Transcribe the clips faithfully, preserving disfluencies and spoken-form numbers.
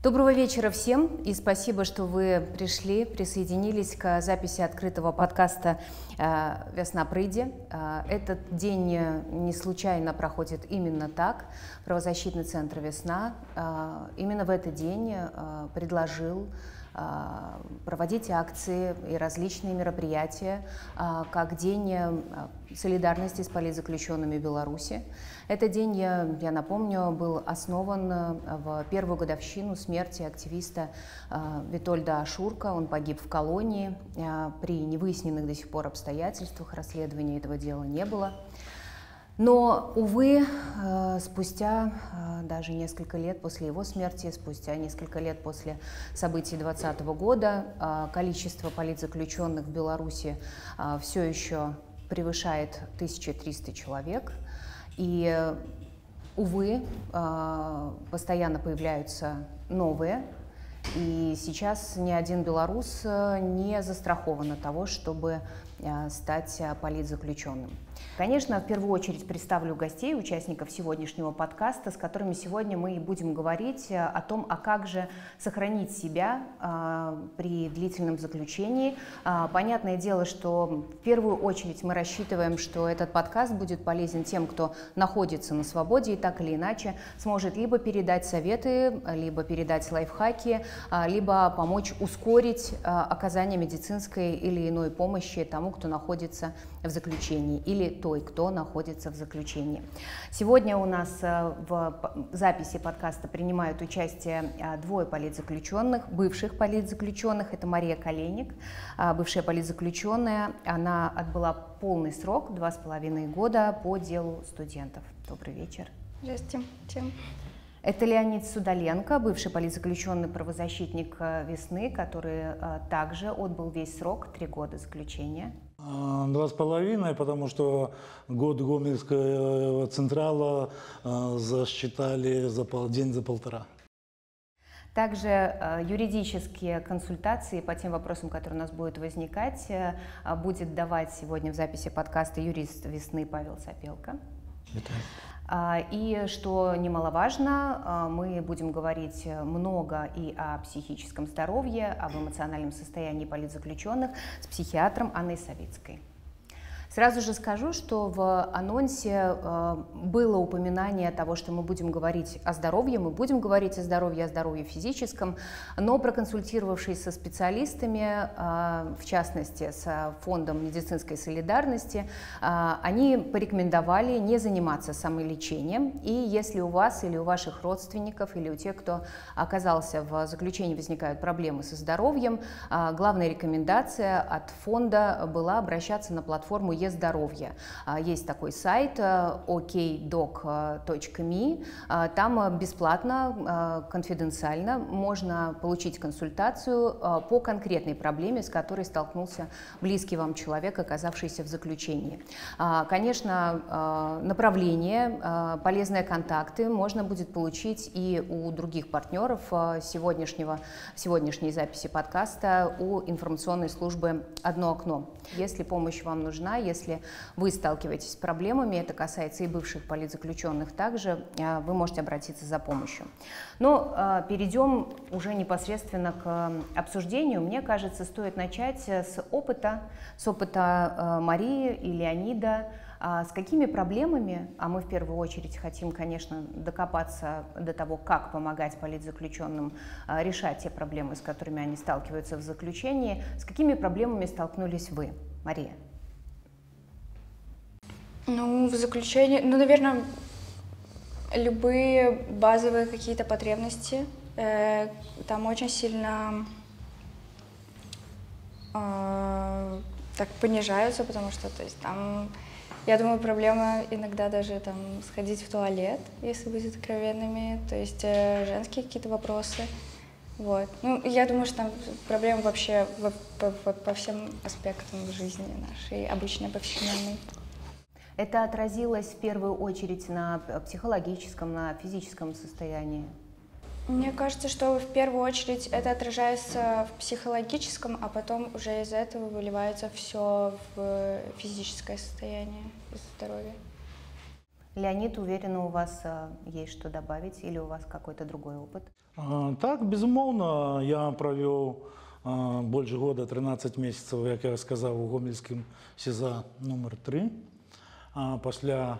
Доброго вечера всем, и спасибо, что вы пришли, присоединились к записи открытого подкаста «Весна прийде». Этот день не случайно проходит именно так. Правозащитный центр «Весна» именно в этот день предложил проводить акции и различные мероприятия, как День солидарности с политзаключенными в Беларуси. Этот день, я, я напомню, был основан в первую годовщину смерти активиста Витольда Ашурка. Он погиб в колонии. При невыясненных до сих пор обстоятельствах расследования этого дела не было. Но, увы, спустя даже несколько лет после его смерти, спустя несколько лет после событий двадцатого года, количество политзаключенных в Беларуси все еще превышает тысячу триста человек. И, увы, постоянно появляются новые. И сейчас ни один белорус не застрахован от того, чтобы стать политзаключенным. Конечно, в первую очередь представлю гостей, участников сегодняшнего подкаста, с которыми сегодня мы и будем говорить о том, а как же сохранить себя а, при длительном заключении. А, понятное дело, что в первую очередь мы рассчитываем, что этот подкаст будет полезен тем, кто находится на свободе и так или иначе сможет либо передать советы, либо передать лайфхаки, а, либо помочь ускорить а, оказание медицинской или иной помощи тому, кто находится в заключении, или той, кто находится в заключении. Сегодня у нас в записи подкаста принимают участие двое политзаключенных, бывших политзаключенных. Это Мария Калейник, бывшая политзаключенная. Она отбыла полный срок, два с половиной года, по делу студентов. Добрый вечер. Здравствуйте. Всем. Это Леонид Судоленко, бывший политзаключенный правозащитник «Весны», который также отбыл весь срок, три года заключения. Два с половиной, потому что год Гомельского Централа засчитали за день за полтора. Также юридические консультации по тем вопросам, которые у нас будут возникать, будет давать сегодня в записи подкаста юрист «Весны» Павел Сапелко. Витаю. И, что немаловажно, мы будем говорить много и о психическом здоровье, об эмоциональном состоянии политзаключенных с психиатром Анной Савицкой. Сразу же скажу, что в анонсе было упоминание того, что мы будем говорить о здоровье, мы будем говорить о здоровье, о здоровье физическом, но проконсультировавшись со специалистами, в частности с Фондом медицинской солидарности, они порекомендовали не заниматься самолечением. И если у вас или у ваших родственников, или у тех, кто оказался в заключении, возникают проблемы со здоровьем, главная рекомендация от фонда была обращаться на платформу Здоровье. Есть такой сайт о кей док точка ми. Там бесплатно, конфиденциально можно получить консультацию по конкретной проблеме, с которой столкнулся близкий вам человек, оказавшийся в заключении. Конечно, направление, полезные контакты можно будет получить и у других партнеров сегодняшнего, сегодняшней записи подкаста, у информационной службы «Одно окно». Если помощь вам нужна, если вы сталкиваетесь с проблемами, это касается и бывших политзаключенных также, вы можете обратиться за помощью. Но перейдем уже непосредственно к обсуждению. Мне кажется, стоит начать с опыта, с опыта Марии и Леонида. С какими проблемами, а мы в первую очередь хотим, конечно, докопаться до того, как помогать политзаключенным решать те проблемы, с которыми они сталкиваются в заключении, с какими проблемами столкнулись вы, Мария? Ну, в заключении, ну, наверное, любые базовые какие-то потребности э, там очень сильно э, так понижаются, потому что, то есть, там, я думаю, проблема иногда даже там сходить в туалет, если быть откровенными, то есть э, женские какие-то вопросы. Вот. Ну, я думаю, что там проблема вообще по, по, по всем аспектам жизни нашей, обычной, повседневной. Это отразилось в первую очередь на психологическом, на физическом состоянии? Мне кажется, что в первую очередь это отражается в психологическом, а потом уже из этого выливается все в физическое состояние здоровья. Леонид, уверена, у вас а, есть что добавить или у вас какой-то другой опыт? А, так, безумовно, я провел а, больше года, тринадцать месяцев, как я сказал, у Гомельском СИЗО номер три. А після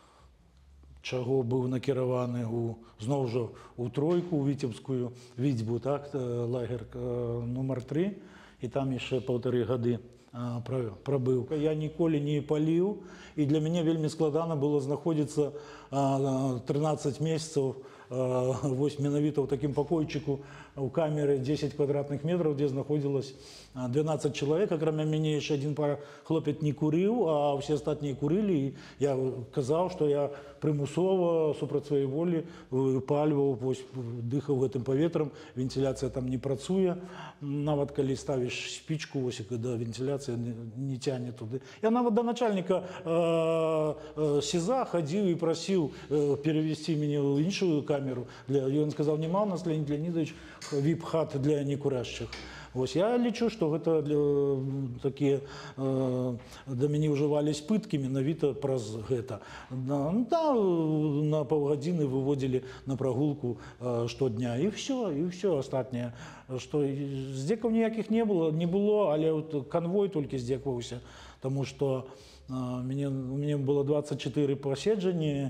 чого був накерований у, знову ж у тройку, у Витебську відьбу, так, лагер номер три, і там ще півтори роки пробив. Я ніколи не палив, і для мене вельми складно було знаходитися тринадцать месяцев вось менавіта ў такім пакойчыку у камеры десять квадратных метров, где находилось двенадцать человек, акрамя мяне яшчэ один пара хлопец не курыў, а все астатнія курылі, і я казаў, што я прымусова супраць сваёй волі выпальваў, дыхаў гэтым паветрам, вентиляцыя там не працуе, нават калі ставіш спічку, вось когда вентиляцыя не цягне туды. Я нават да начальніка э, СИЗО хадзіў і прасіў э, перевести мяне ў іншую камеру. Для, і ён сказаў, нема ў нас, Леонид Леонидович, вип-хат для некурящих. Вось я лічу, што гэта для, такія э, да мяне ўжывались пыткі менавіта праз гэта. Да, да, на паўгадзіны выводзілі на прагулку э, штодня, і все, і все астатняе. Што здзекаў ніякіх не было, не было, але вот канвой толькі здзекваўся, таму што Мне, у меня было двадцать четыре паседжання,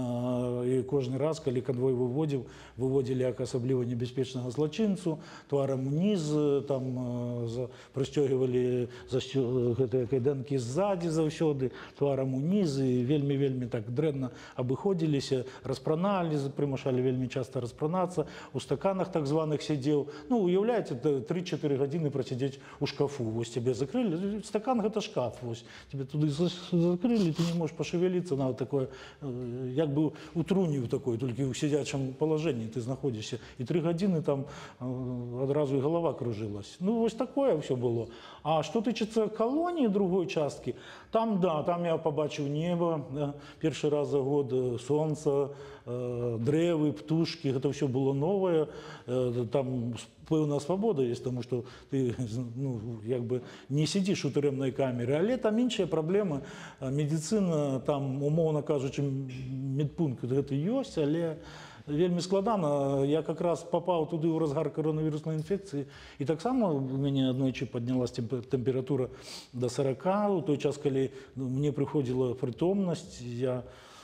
і кожны раз, калі канвой выводзіў, выводзілі як асабліва небяспечнага злачынцу, тварам уніз, там прыстёгвалі гэтыя кайданкі ззаді заўсёды, тварам уніз, і вельмі-вельмі так дрэнна абыходзіліся, распраналі, прымушалі вельмі часта распранацца, у стаканах так званых сядзеў. Ну, уяўляеце, три-четыре гадзіны прасядзець у шкафу, вось тебе закрылі, стакан гэта шкаф, вось, тебе туды закрыли, ты не можешь пошевелиться, на такое, як бы у труні такой, только у сидячем положении ты находишься. И три годины там одразу и голова кружилась. Ну, вот такое все было. А что тычется колонии другой частки, там, да, там я побачив небо, да, первый раз за год, солнце, древы, птушки, это все было новое, там пэўная свобода есть, потому что ты, ну, як бы не сидишь у тюремной камеры, але там іншыя проблемы, медицина, там, умоўна кажучи, медпункт гэта ёсць, але вельмі складана. Я как раз попал туды ў разгар коронавирусной инфекции, и таксама у мяне аднойчы поднялась температура до сорока, у той час, калі мне приходила притомнасць, я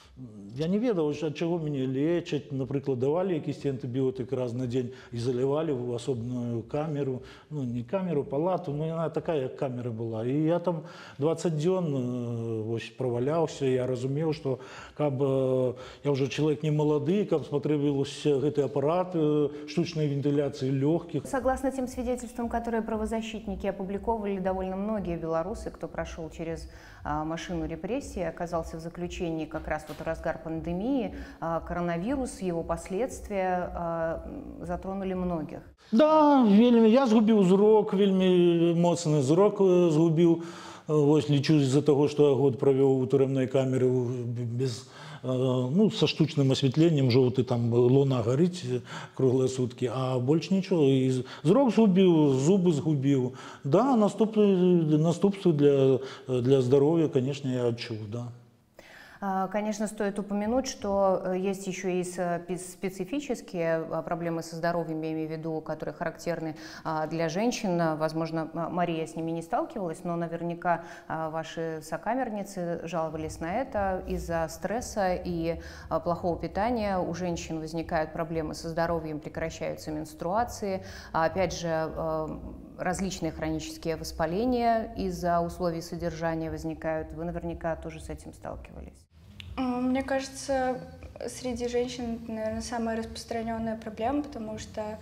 Я не ведаў, ад чаго мяне лечаць, напрыклад, давалі якісьці антыбіотык раз на дзень і залівалі ў асобную камеру, ну не камеру, палату, ну яна такая, як камера была. І я там двадцать дзён вось праваляўся, я разумеў, што каб я ўжо чалавек не малады, каб спатрэбіўся гэты апарат штучнай вентиляцыі лёгкіх. Согласно тем свидетельствам, которые правозащитники опубликовали, довольно многие белорусы, кто прошел через а, машину репрессий, оказался в заключении как раз вот в разгар пандемии, а, коронавирус, его последствия а, затронули многих. Да, вельмі, я згубіў зрок, вельмі моцны зрок згубіў. Вось лічу з-за того, што я год правёў у турэмнай камеры без, ну, со штучным асвятленнем, жоўты там луна гарыць круглыя суткі, а больш нічого. І зрок згубіў, зубы згубіў. Да, наступствы для, для здоровья, конечно, я адчуў, да. Конечно, стоит упомянуть, что есть еще и специфические проблемы со здоровьем, я имею в виду, которые характерны для женщин. Возможно, Мария с ними не сталкивалась, но наверняка ваши сокамерницы жаловались на это. Из-за стресса и плохого питания у женщин возникают проблемы со здоровьем, прекращаются менструации. Опять же, различные хронические воспаления из-за условий содержания возникают. Вы наверняка тоже с этим сталкивались. Мне кажется, среди женщин, наверное, самая распространенная проблема, потому что,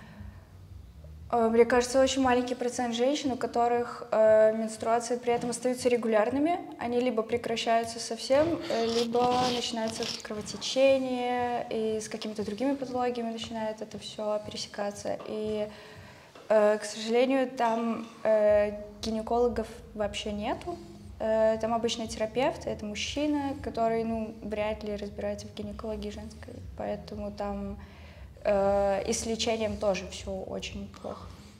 мне кажется, очень маленький процент женщин, у которых менструации при этом остаются регулярными. Они либо прекращаются совсем, либо начинается кровотечение, и с какими-то другими патологиями начинает это все пересекаться. И, к сожалению, там гинекологов вообще нету. Там обычный терапевт, это мужчина, который, ну, вряд ли разбирается в гинекологии женской, поэтому там э, и с лечением тоже все очень плохо.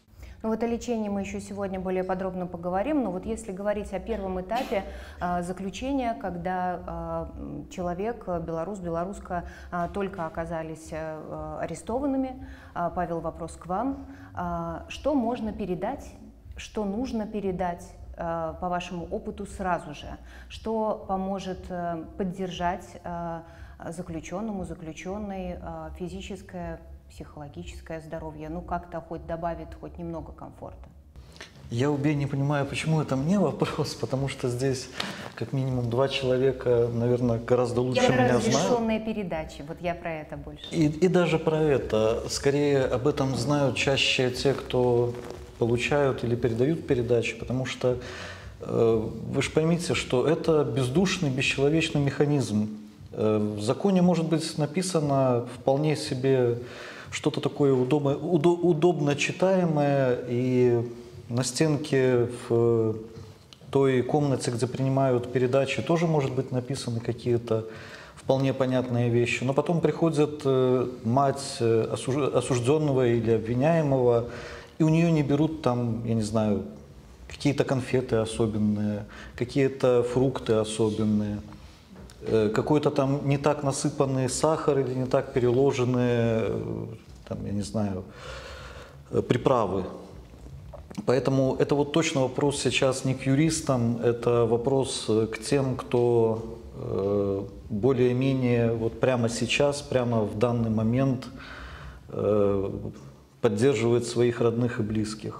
Ну вот о лечении мы еще сегодня более подробно поговорим, но вот если говорить о первом этапе э, заключения, когда э, человек, белорус, белоруска, э, только оказались э, арестованными, э, Павел, вопрос к вам. Э, что можно передать, что нужно передать э, по вашему опыту сразу же? Что поможет э, поддержать э, заключенному, заключенной э, физическое, психологическое здоровье, ну как-то хоть добавит хоть немного комфорта? Я, убей, не понимаю, почему это мне вопрос, потому что здесь как минимум два человека, наверное, гораздо лучше я меня знают. Разрешенные передачи, вот я про это больше. И, и даже про это. Скорее об этом знают чаще те, кто получают или передают передачи, потому что э, вы же поймите, что это бездушный, бесчеловечный механизм. Э, в законе может быть написано вполне себе что-то такое удобно, удо, удобно читаемое, и на стенке в той комнате, где принимают передачи, тоже может быть написаны какие-то вполне понятные вещи. Но потом приходит мать осужденного или обвиняемого, и у нее не берут там, я не знаю, какие-то конфеты особенные, какие-то фрукты особенные, какой-то там не так насыпанный сахар или не так переложенные, там, я не знаю, приправы. Поэтому это вот точно вопрос сейчас не к юристам, это вопрос к тем, кто э, более-менее вот прямо сейчас, прямо в данный момент э, поддерживает своих родных и близких.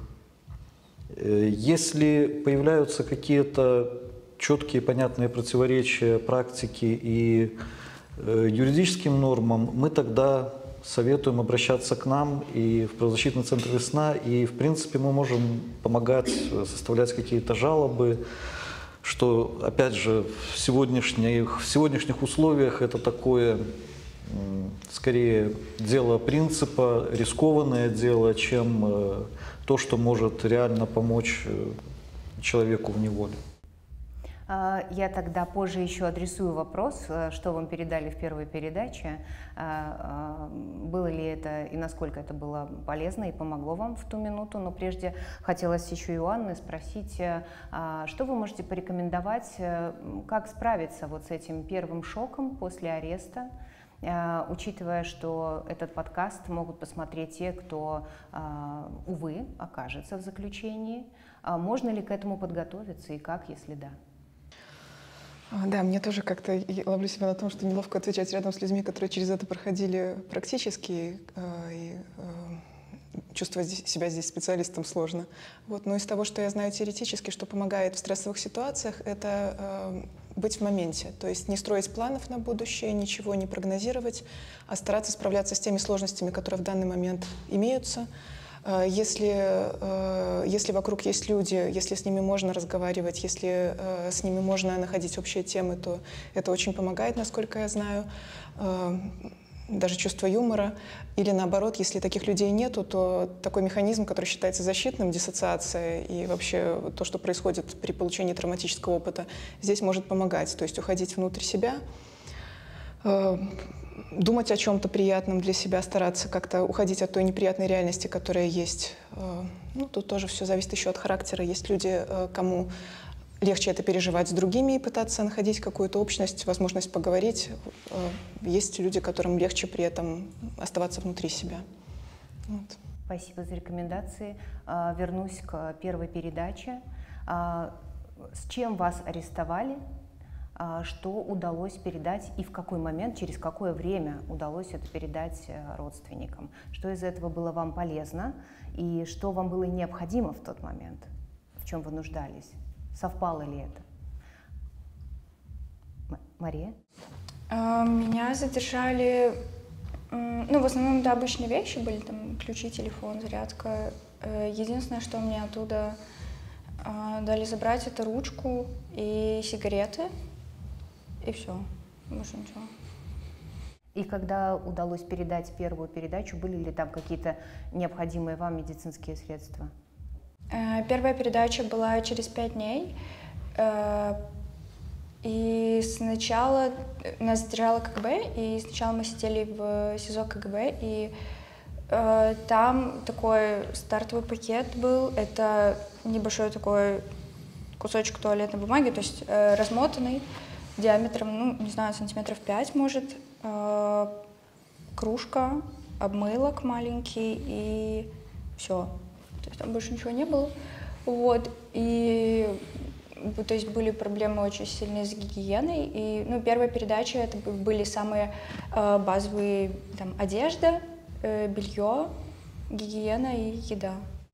Если появляются какие-то четкие, понятные противоречия практике и э, юридическим нормам, мы тогда советуем обращаться к нам и в правозащитный центр «Весна», и, в принципе, мы можем помогать составлять какие-то жалобы, что, опять же, в сегодняшних, в сегодняшних условиях это такое, скорее, дело принципа, рискованное дело, чем то, что может реально помочь человеку в неволе. Я тогда позже еще адресую вопрос, что вам передали в первой передаче, было ли это и насколько это было полезно и помогло вам в ту минуту, но прежде хотелось еще и у Анны спросить, что вы можете порекомендовать, как справиться вот с этим первым шоком после ареста, учитывая, что этот подкаст могут посмотреть те, кто, увы, окажется в заключении. Можно ли к этому подготовиться и как, если да? Да, мне тоже как-то ловлю себя на том, что неловко отвечать рядом с людьми, которые через это проходили практически, и чувствовать себя здесь специалистом сложно. Вот. Но из того, что я знаю теоретически, что помогает в стрессовых ситуациях, это быть в моменте. То есть не строить планов на будущее, ничего не прогнозировать, а стараться справляться с теми сложностями, которые в данный момент имеются. Если, если вокруг есть люди, если с ними можно разговаривать, если с ними можно находить общие темы, то это очень помогает, насколько я знаю. Даже чувство юмора. Или наоборот, если таких людей нету, то такой механизм, который считается защитным, диссоциация и вообще то, что происходит при получении травматического опыта, здесь может помогать. То есть уходить внутрь себя, думать о чем-то приятном для себя, стараться как-то уходить от той неприятной реальности, которая есть. Ну, тут тоже все зависит еще от характера. Есть люди, кому легче это переживать с другими и пытаться находить какую-то общность, возможность поговорить. Есть люди, которым легче при этом оставаться внутри себя. Вот. Спасибо за рекомендации. Вернусь к первой передаче. С чем вас арестовали? Что удалось передать и в какой момент, через какое время удалось это передать родственникам? Что из этого было вам полезно и что вам было необходимо в тот момент? В чем вы нуждались? Совпало ли это? Мария? Меня задержали, ну, в основном, да, обычные вещи были, там, ключи, телефон, зарядка. Единственное, что мне оттуда дали забрать, это ручку и сигареты. И все, больше ничего. И когда удалось передать первую передачу, были ли там какие-то необходимые вам медицинские средства? Первая передача была через пять дней. И сначала нас задержало ка гэ бэ, и сначала мы сидели в СИЗО ка гэ бэ, и Э, Там такой стартовый пакет был. Это небольшой такой кусочек туалетной бумаги, то есть э, размотанный диаметром, ну, не знаю, сантиметров пять, может, э, кружка, обмылок маленький и все. То есть там больше ничего не было. Вот, и то есть были проблемы очень сильные с гигиеной. И, ну, первая передача это были самые э, базовые там одежда, э, белье, гигиена и еда.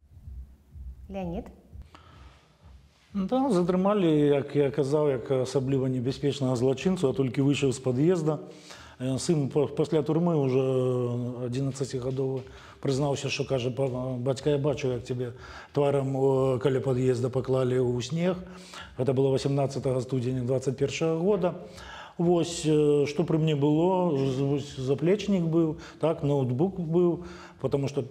Леонид? Да, затримали, як я казав, як особливо небезпечного злочинця, а тільки вийшов з під'їзду. Син після турми, вже одинадцятигодовий, признався, що каже: батька, я бачу, як тебе тваром біля під'їзду поклали у сніг. Це було вісімнадцятого студня двадцять першого року. Ось, що при мені було, заплечник був, так, ноутбук був, тому що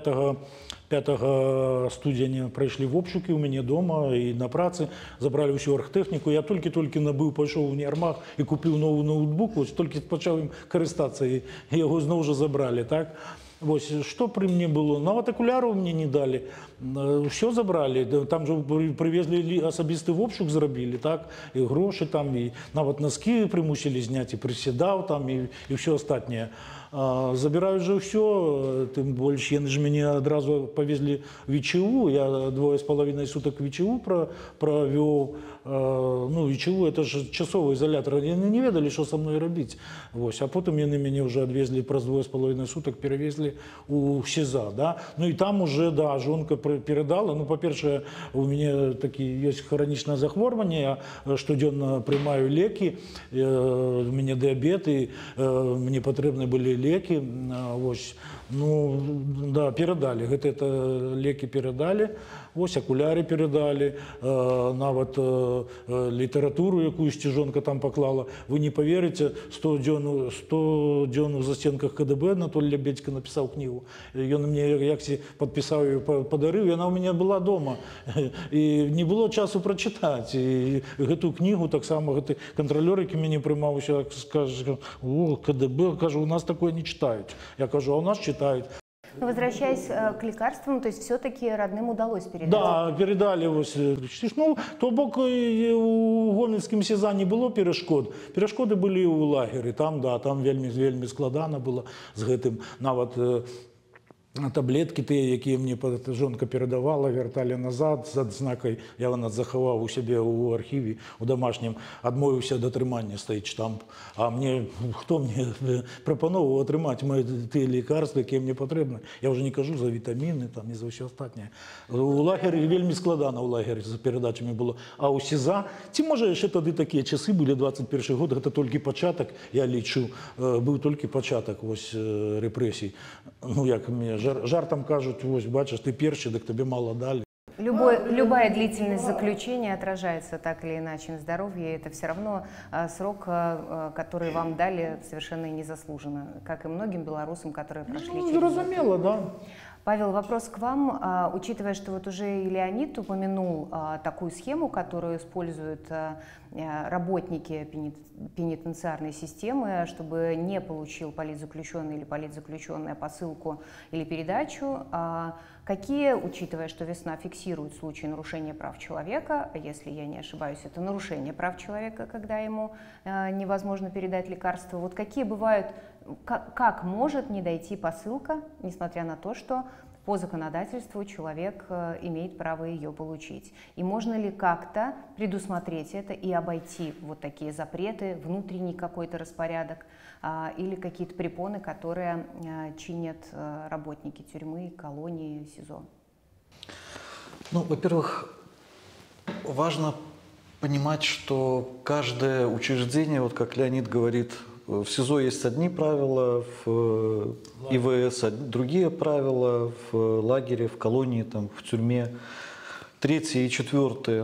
п'ятого студня прийшли в обшуки у мене вдома і на праці, забрали всю оргтехніку. Я тільки-тільки набив, пішов в універмаг і купив новий ноутбук, ось тільки почав їм користатися, і його знову ж забрали, так. Ось, що при мені було? Навіть окуляру мені не дали, все забрали, там же привезли, особистий обшук зробили, так, і гроші там, і навіть носки примусили зняти, і присідав там, і, і все остальне. Забирають же все, тим більше, вони ж мене одразу повезли в ВЧУ, я двоє з половиною суток в ВЧУ провів. Ну, ВЧУ – це ж часовий ізолятор, вони не ведали, що зі мною робити. Ось, а потім вони мене вже відвезли, про двоє з половиною суток перевезли у СІЗО, да. Ну і там уже, да, жінка передала, ну, по-перше, у мене такі є хронічне захворювання, я щоденно приймаю ліки, у мене діабет, і мені потрібні були ліки, ось, ну, да, передали, говорит, это ліки передали, ось, окуляри передали, навіть літературу якусь жінка там поклала. Ви не повірите, сто днів в застінках КДБ Анатолій Лебедько написав книгу. Він мені, як підписав її, подарив, і вона у мене була вдома. І не було часу прочитати. І цю книгу так само контролер, який мені приймав, каже: о, КДБ, каже, у нас таке не читають. Я кажу, а у нас читають. Но возвращаясь к лекарствам, то есть все-таки родным удалось передать? Да, передали. Ось. Ну, то бок у Гомельському СІЗО не було перешкод. Перешкоди були у лагері. Там, да, там вельми, вельми складано було з гэтым. Навіть таблетки ті, які мені жінка передавала, вертали назад з адзнакою. Я вона заховав у себе у архіві, у домашньому. Відмовився до тримання, стоїть штамп. А мені, хто мені пропонував отримати мої ті лікарства, які мені потрібні? Я вже не кажу за вітаміни там, і за все остальне. У лагері вельми складано, у лагері з передачами було. А у СІЗО, ці, може, ще тоді такі часи були, двадцять перший год, це тільки початок, я лічу, був тільки початок ось репресій. Ну, як мені жартом кажуть, ось, бачиш, ти перший, так тобі мало дали. Любой, любая длительность заключения отражается так или иначе на здоровье. Это все равно а, срок, а, который вам дали, совершенно незаслуженно, как и многим белорусам, которые прошли Ну, через разумело, да. Павел, вопрос к вам. А, учитывая, что вот уже и Леонид упомянул а, такую схему, которую используют а, работники пенит, пенитенциарной системы, чтобы не получил политзаключенный или политзаключенная посылку или передачу, а, какие, учитывая, что весна фиксирует случаи нарушения прав человека, если я не ошибаюсь, это нарушение прав человека, когда ему а, невозможно передать лекарства, вот какие бывают, как, как может не дойти посылка, несмотря на то, что по законодательству человек э, имеет право ее получить. И можно ли как-то предусмотреть это и обойти вот такие запреты, внутренний какой-то распорядок э, или какие-то препоны, которые э, чинят э, работники тюрьмы, колонии, СИЗО? Ну, во-первых, важно понимать, что каждое учреждение, вот как Леонид говорит, в СИЗО есть одни правила, в ИВС другие правила, в лагере, в колонии, там, в тюрьме третьи и четвертые.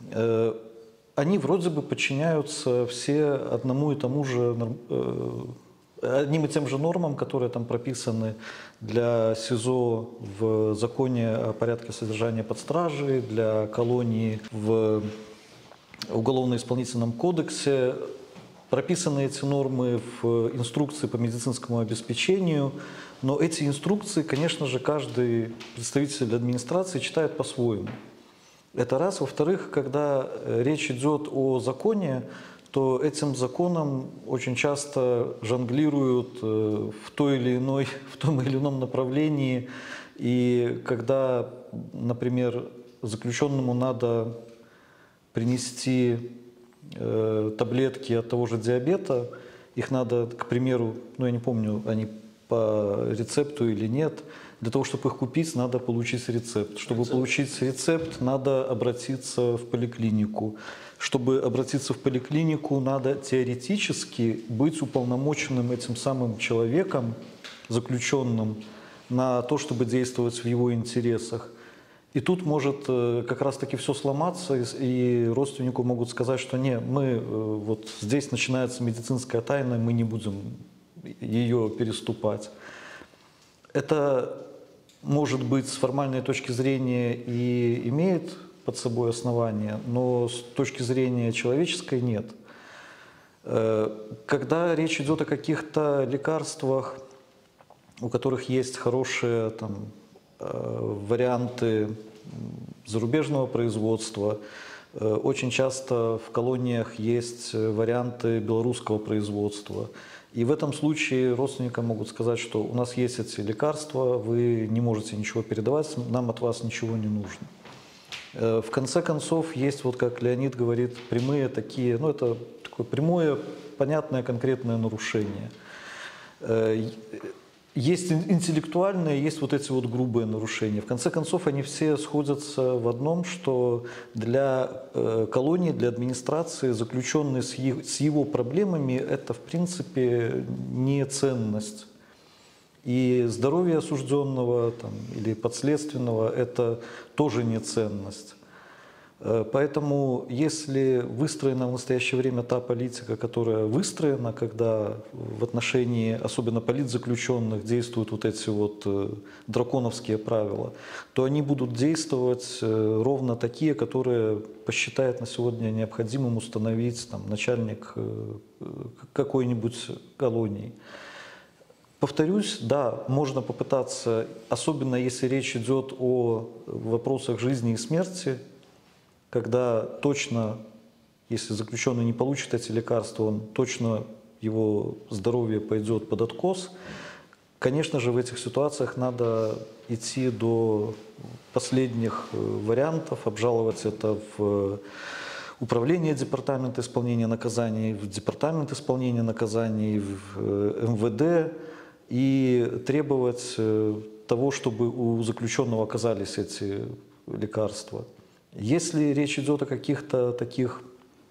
Они вроде бы подчиняются все одному и тому же, одним и тем же нормам, которые там прописаны для СИЗО в законе о порядке содержания под стражей, для колонии в Уголовно-исполнительном кодексе. прописаны эти нормы в инструкции по медицинскому обеспечению, но эти инструкции, конечно же, каждый представитель администрации читает по-своему. Это раз. Во-вторых, когда речь идет о законе, то этим законом очень часто жонглируют в той или иной, в том или ином направлении. И когда, например, заключенному надо принести э, таблетки от того же диабета, их надо, к примеру, ну я не помню, они по рецепту или нет, для того, чтобы их купить, надо получить рецепт. Чтобы рецепт. получить рецепт, надо обратиться в поликлинику. Чтобы обратиться в поликлинику, надо теоретически быть уполномоченным этим самым человеком, заключенным, на то, чтобы действовать в его интересах. И тут может как раз-таки все сломаться, и родственнику могут сказать, что не, мы вот здесь начинается медицинская тайна, мы не будем ее переступать. Это, может быть, с формальной точки зрения и имеет под собой основания, но с точки зрения человеческой нет. Когда речь идет о каких-то лекарствах, у которых есть хорошие там, варианты зарубежного производства, очень часто в колониях есть варианты белорусского производства. И в этом случае родственникам могут сказать, что у нас есть эти лекарства, вы не можете ничего передавать, нам от вас ничего не нужно. В конце концов, есть, вот как Леонид говорит, прямые такие, ну это такое прямое, понятное, конкретное нарушение. Есть интеллектуальные, есть вот эти вот грубые нарушения. В конце концов, они все сходятся в одном, что для э, колонии, для администрации заключенный с, е с его проблемами – это, в принципе, не ценность. И здоровье осужденного там, или подследственного – это тоже не ценность. Поэтому, если выстроена в настоящее время та политика, которая выстроена, когда в отношении особенно политзаключенных действуют вот эти вот драконовские правила, то они будут действовать ровно такие, которые посчитает на сегодня необходимым установить там, начальник какой-нибудь колонии. Повторюсь, да, можно попытаться, особенно если речь идет о вопросах жизни и смерти, когда точно, если заключенный не получит эти лекарства, он точно, его здоровье пойдет под откос. Конечно же, в этих ситуациях надо идти до последних вариантов, обжаловать это в управление департамента исполнения наказаний, в департамент исполнения наказаний, в эм вэ дэ и требовать того, чтобы у заключенного оказались эти лекарства. Если речь идет о каких-то таких,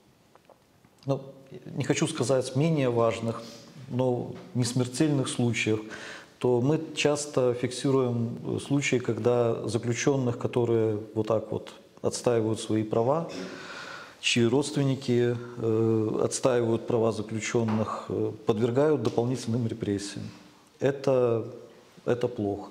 ну, не хочу сказать менее важных, но не смертельных случаях, то мы часто фиксируем случаи, когда заключенных, которые вот так вот отстаивают свои права, чьи родственники э, отстаивают права заключенных, э, подвергают дополнительным репрессиям. Это, это плохо.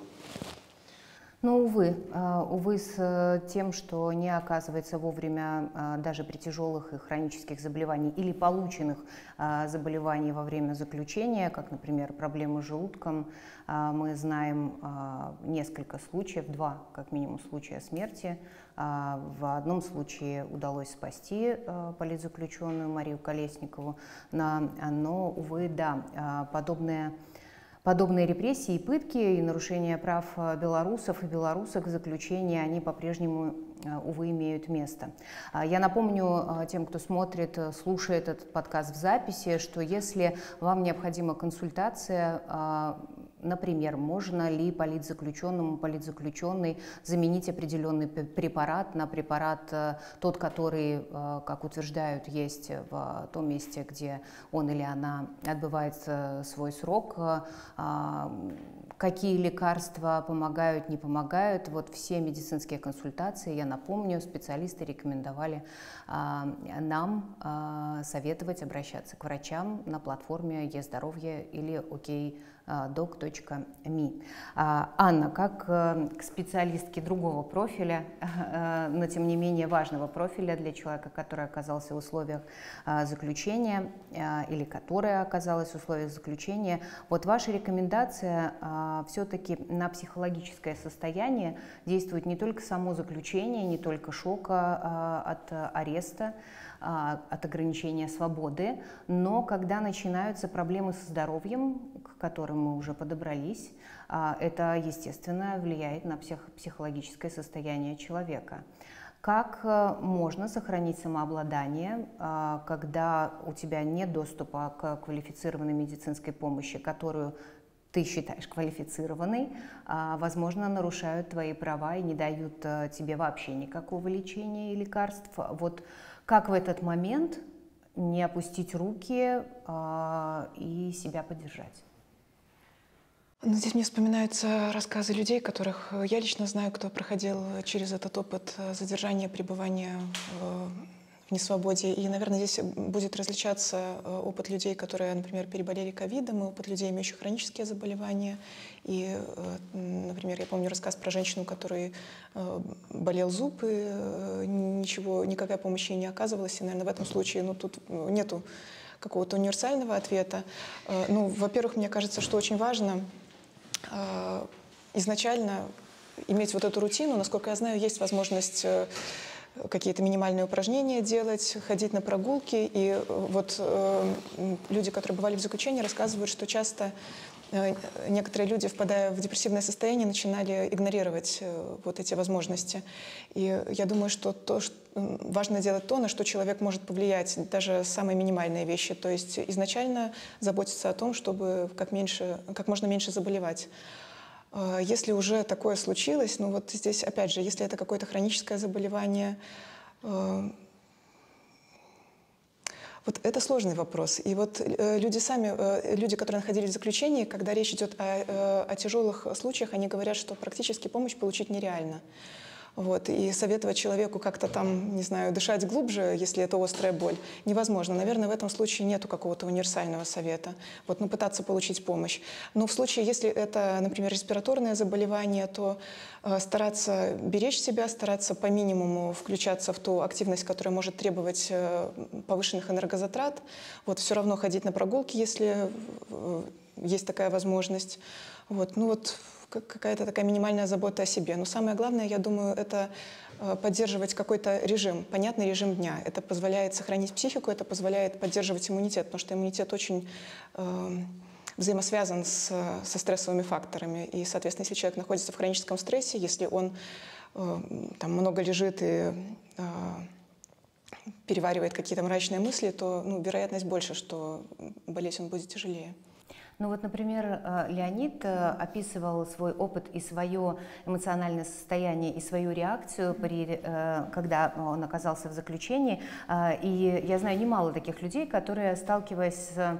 Но, увы, увы, с тем, что не оказывается вовремя даже при тяжелых и хронических заболеваниях или полученных заболеваний во время заключения, как, например, проблемы с желудком, мы знаем несколько случаев, два, как минимум, случая смерти. В одном случае удалось спасти политзаключенную Марию Колесникову, но, увы, да, подобные Подобные репрессии и пытки, и нарушения прав белорусов и белорусок в заключении, они по-прежнему, увы, имеют место. Я напомню тем, кто смотрит, слушает этот подкаст в записи, что если вам необходима консультация, например, можно ли политзаключенному, политзаключенной заменить определенный препарат на препарат тот, который, как утверждают, есть в том месте, где он или она отбывает свой срок, какие лекарства помогают, не помогают. Вот все медицинские консультации, я напомню, специалисты рекомендовали а, нам а, советовать обращаться к врачам на платформе e-здоровье или окей док точка ми. Анна, как к специалистке другого профиля, но тем не менее важного профиля для человека, который оказался в условиях заключения или которая оказалась в условиях заключения, вот ваша рекомендация все-таки на психологическое состояние действует не только само заключение, не только шока от ареста, от ограничения свободы, но когда начинаются проблемы со здоровьем, к которым мы уже подобрались, это, естественно, влияет на псих психологическое состояние человека. Как можно сохранить самообладание, когда у тебя нет доступа к квалифицированной медицинской помощи, которую ты считаешь квалифицированной, возможно, нарушают твои права и не дают тебе вообще никакого лечения и лекарств. Вот как в этот момент не опустить руки а, и себя поддержать? Ну, здесь мне вспоминаются рассказы людей, которых я лично знаю, кто проходил через этот опыт задержания, пребывания в, в несвободе. И, наверное, здесь будет различаться опыт людей, которые, например, переболели ковидом, и опыт людей, имеющих хронические заболевания. И, например, я помню рассказ про женщину, которой болел зуб, и ничего, никакая помощь ей не оказывалась. И, наверное, в этом случае ну, тут нету какого-то универсального ответа. Ну, во-первых, мне кажется, что очень важно изначально иметь вот эту рутину. Насколько я знаю, есть возможность какие-то минимальные упражнения делать, ходить на прогулки. И вот э, люди, которые бывали в заключении, рассказывают, что часто э, некоторые люди, впадая в депрессивное состояние, начинали игнорировать э, вот эти возможности. И я думаю, что, то, что важно делать то, на что человек может повлиять, даже самые минимальные вещи. То есть изначально заботиться о том, чтобы как, меньше, как можно меньше заболевать. Если уже такое случилось, ну вот здесь, опять же, если это какое-то хроническое заболевание, э, вот это сложный вопрос. И вот э, люди сами, э, люди, которые находились в заключении, когда речь идет о, э, о тяжелых случаях, они говорят, что практически помощь получить нереально. Вот, и советовать человеку как-то там, не знаю, дышать глубже, если это острая боль, невозможно. Наверное, в этом случае нету какого-то универсального совета. Вот, ну, пытаться получить помощь. Но в случае, если это, например, респираторное заболевание, то э, стараться беречь себя, стараться по минимуму включаться в ту активность, которая может требовать э, повышенных энергозатрат. Вот, все равно ходить на прогулки, если э, есть такая возможность. Вот, ну вот, какая-то такая минимальная забота о себе. Но самое главное, я думаю, это поддерживать какой-то режим, понятный режим дня. Это позволяет сохранить психику, это позволяет поддерживать иммунитет, потому что иммунитет очень э, взаимосвязан с, со стрессовыми факторами. И, соответственно, если человек находится в хроническом стрессе, если он э, там много лежит и э, переваривает какие-то мрачные мысли, то ну, вероятность больше, что болеть он будет тяжелее. Ну вот, например, Леонид описывал свой опыт и свое эмоциональное состояние, и свою реакцию, при, когда он оказался в заключении. И я знаю немало таких людей, которые, сталкиваясь с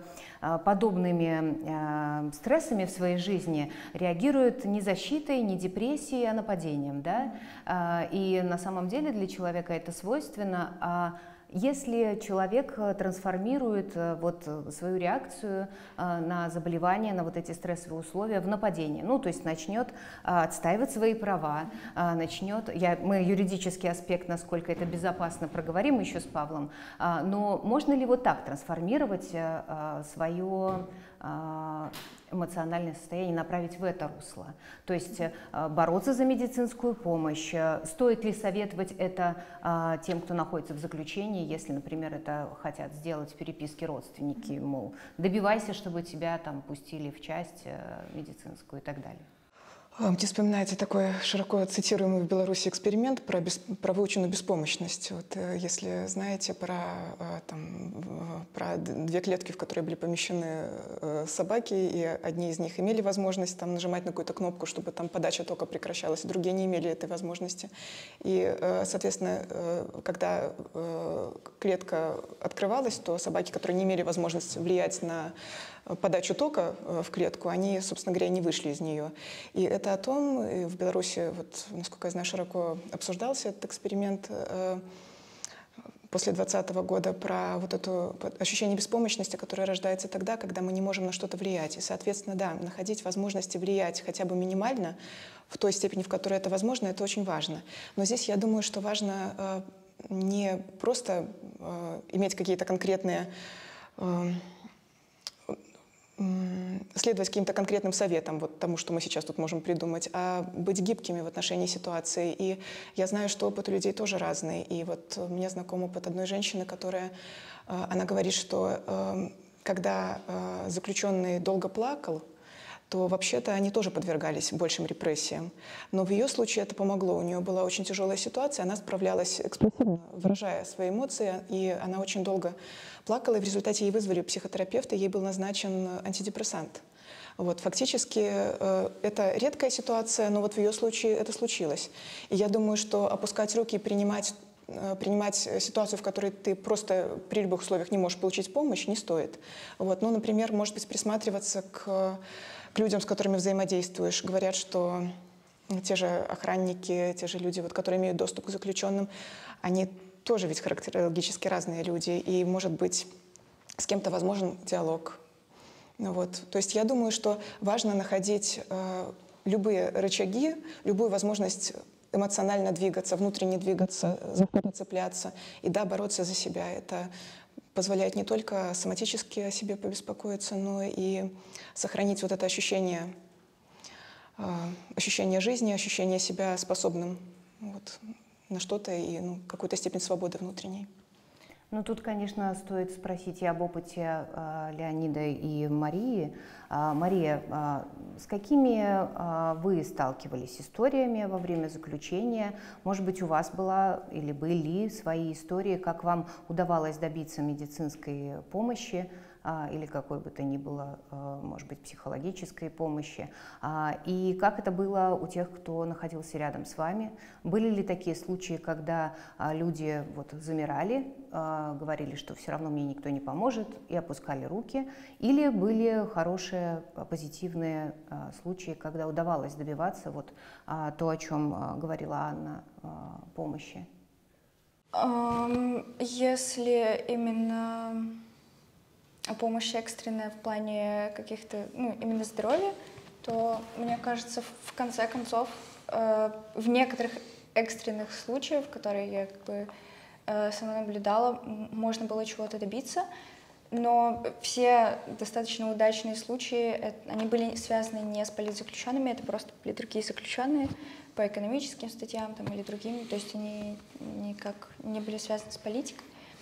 подобными стрессами в своей жизни, реагируют не защитой, не депрессией, а нападением. Да? И на самом деле для человека это свойственно. Если человек трансформирует вот свою реакцию на заболевание, на вот эти стрессовые условия в нападение, ну, то есть начнет отстаивать свои права, начнет, я, мы юридический аспект, насколько это безопасно, проговорим еще с Павлом, но можно ли вот так трансформировать свое эмоциональное состояние, направить в это русло? То есть бороться за медицинскую помощь. Стоит ли советовать это а, тем, кто находится в заключении, если, например, это хотят сделать в переписке родственники, мол, добивайся, чтобы тебя там пустили в часть медицинскую и так далее? Мне вспоминается такой широко цитируемый в Беларуси эксперимент про, бес, про выученную беспомощность. Вот, если знаете про, там, про две клетки, в которые были помещены собаки, и одни из них имели возможность там, нажимать на какую-то кнопку, чтобы там подача тока прекращалась, и другие не имели этой возможности. И, соответственно, когда клетка открывалась, то собаки, которые не имели возможности влиять на подачу тока в клетку, они, собственно говоря, не вышли из нее. И это о том, и в Беларуси, вот, насколько я знаю, широко обсуждался этот эксперимент после двадцатого года, про вот это ощущение беспомощности, которое рождается тогда, когда мы не можем на что-то влиять. И, соответственно, да, находить возможности влиять хотя бы минимально, в той степени, в которой это возможно, это очень важно. Но здесь я думаю, что важно э, не просто э, иметь какие-то конкретные... Э, следовать каким-то конкретным советам, вот тому, что мы сейчас тут можем придумать, а быть гибкими в отношении ситуации. И я знаю, что опыт у людей тоже разный. И вот мне знаком опыт одной женщины, которая, она говорит, что когда заключенный долго плакал, то вообще-то они тоже подвергались большим репрессиям. Но в ее случае это помогло. У нее была очень тяжелая ситуация, она справлялась экспрессивно, выражая свои эмоции, и она очень долго плакала, и в результате ей вызвали психотерапевта, ей был назначен антидепрессант. Вот, фактически э, это редкая ситуация, но вот в ее случае это случилось. И я думаю, что опускать руки и принимать принимать ситуацию, в которой ты просто при любых условиях не можешь получить помощь, не стоит. Вот. Ну, например, может быть, присматриваться к, к людям, с которыми взаимодействуешь. Говорят, что те же охранники, те же люди, вот, которые имеют доступ к заключенным, они тоже ведь характерологически разные люди, и, может быть, с кем-то возможен диалог. Вот. То есть я думаю, что важно находить э, любые рычаги, любую возможность эмоционально двигаться, внутренне двигаться, за что-то цепляться и, да, бороться за себя. Это позволяет не только соматически о себе побеспокоиться, но и сохранить вот это ощущение, ощущение жизни, ощущение себя способным вот на что-то и, ну, какую-то степень свободы внутренней. Ну, тут, конечно, стоит спросить и об опыте э, Леонида и Марии. Э, Мария, э, с какими э, вы сталкивались историями во время заключения? Может быть, у вас была или были свои истории, как вам удавалось добиться медицинской помощи э, или какой бы то ни было, э, может быть, психологической помощи? Э, и как это было у тех, кто находился рядом с вами? Были ли такие случаи, когда э, люди вот, замирали, говорили, что все равно мне никто не поможет, и опускали руки, или были хорошие, позитивные случаи, когда удавалось добиваться вот то, о чем говорила Анна, помощи? Если именно помощь экстренная в плане каких-то, ну, именно здоровья, то, мне кажется, в конце концов, в некоторых экстренных случаях, которые я как бы сама наблюдала, можно было чего-то добиться, но все достаточно удачные случаи, они были связаны не с политзаключенными, это просто были другие заключенные по экономическим статьям там, или другим, то есть они никак не были связаны с политикой.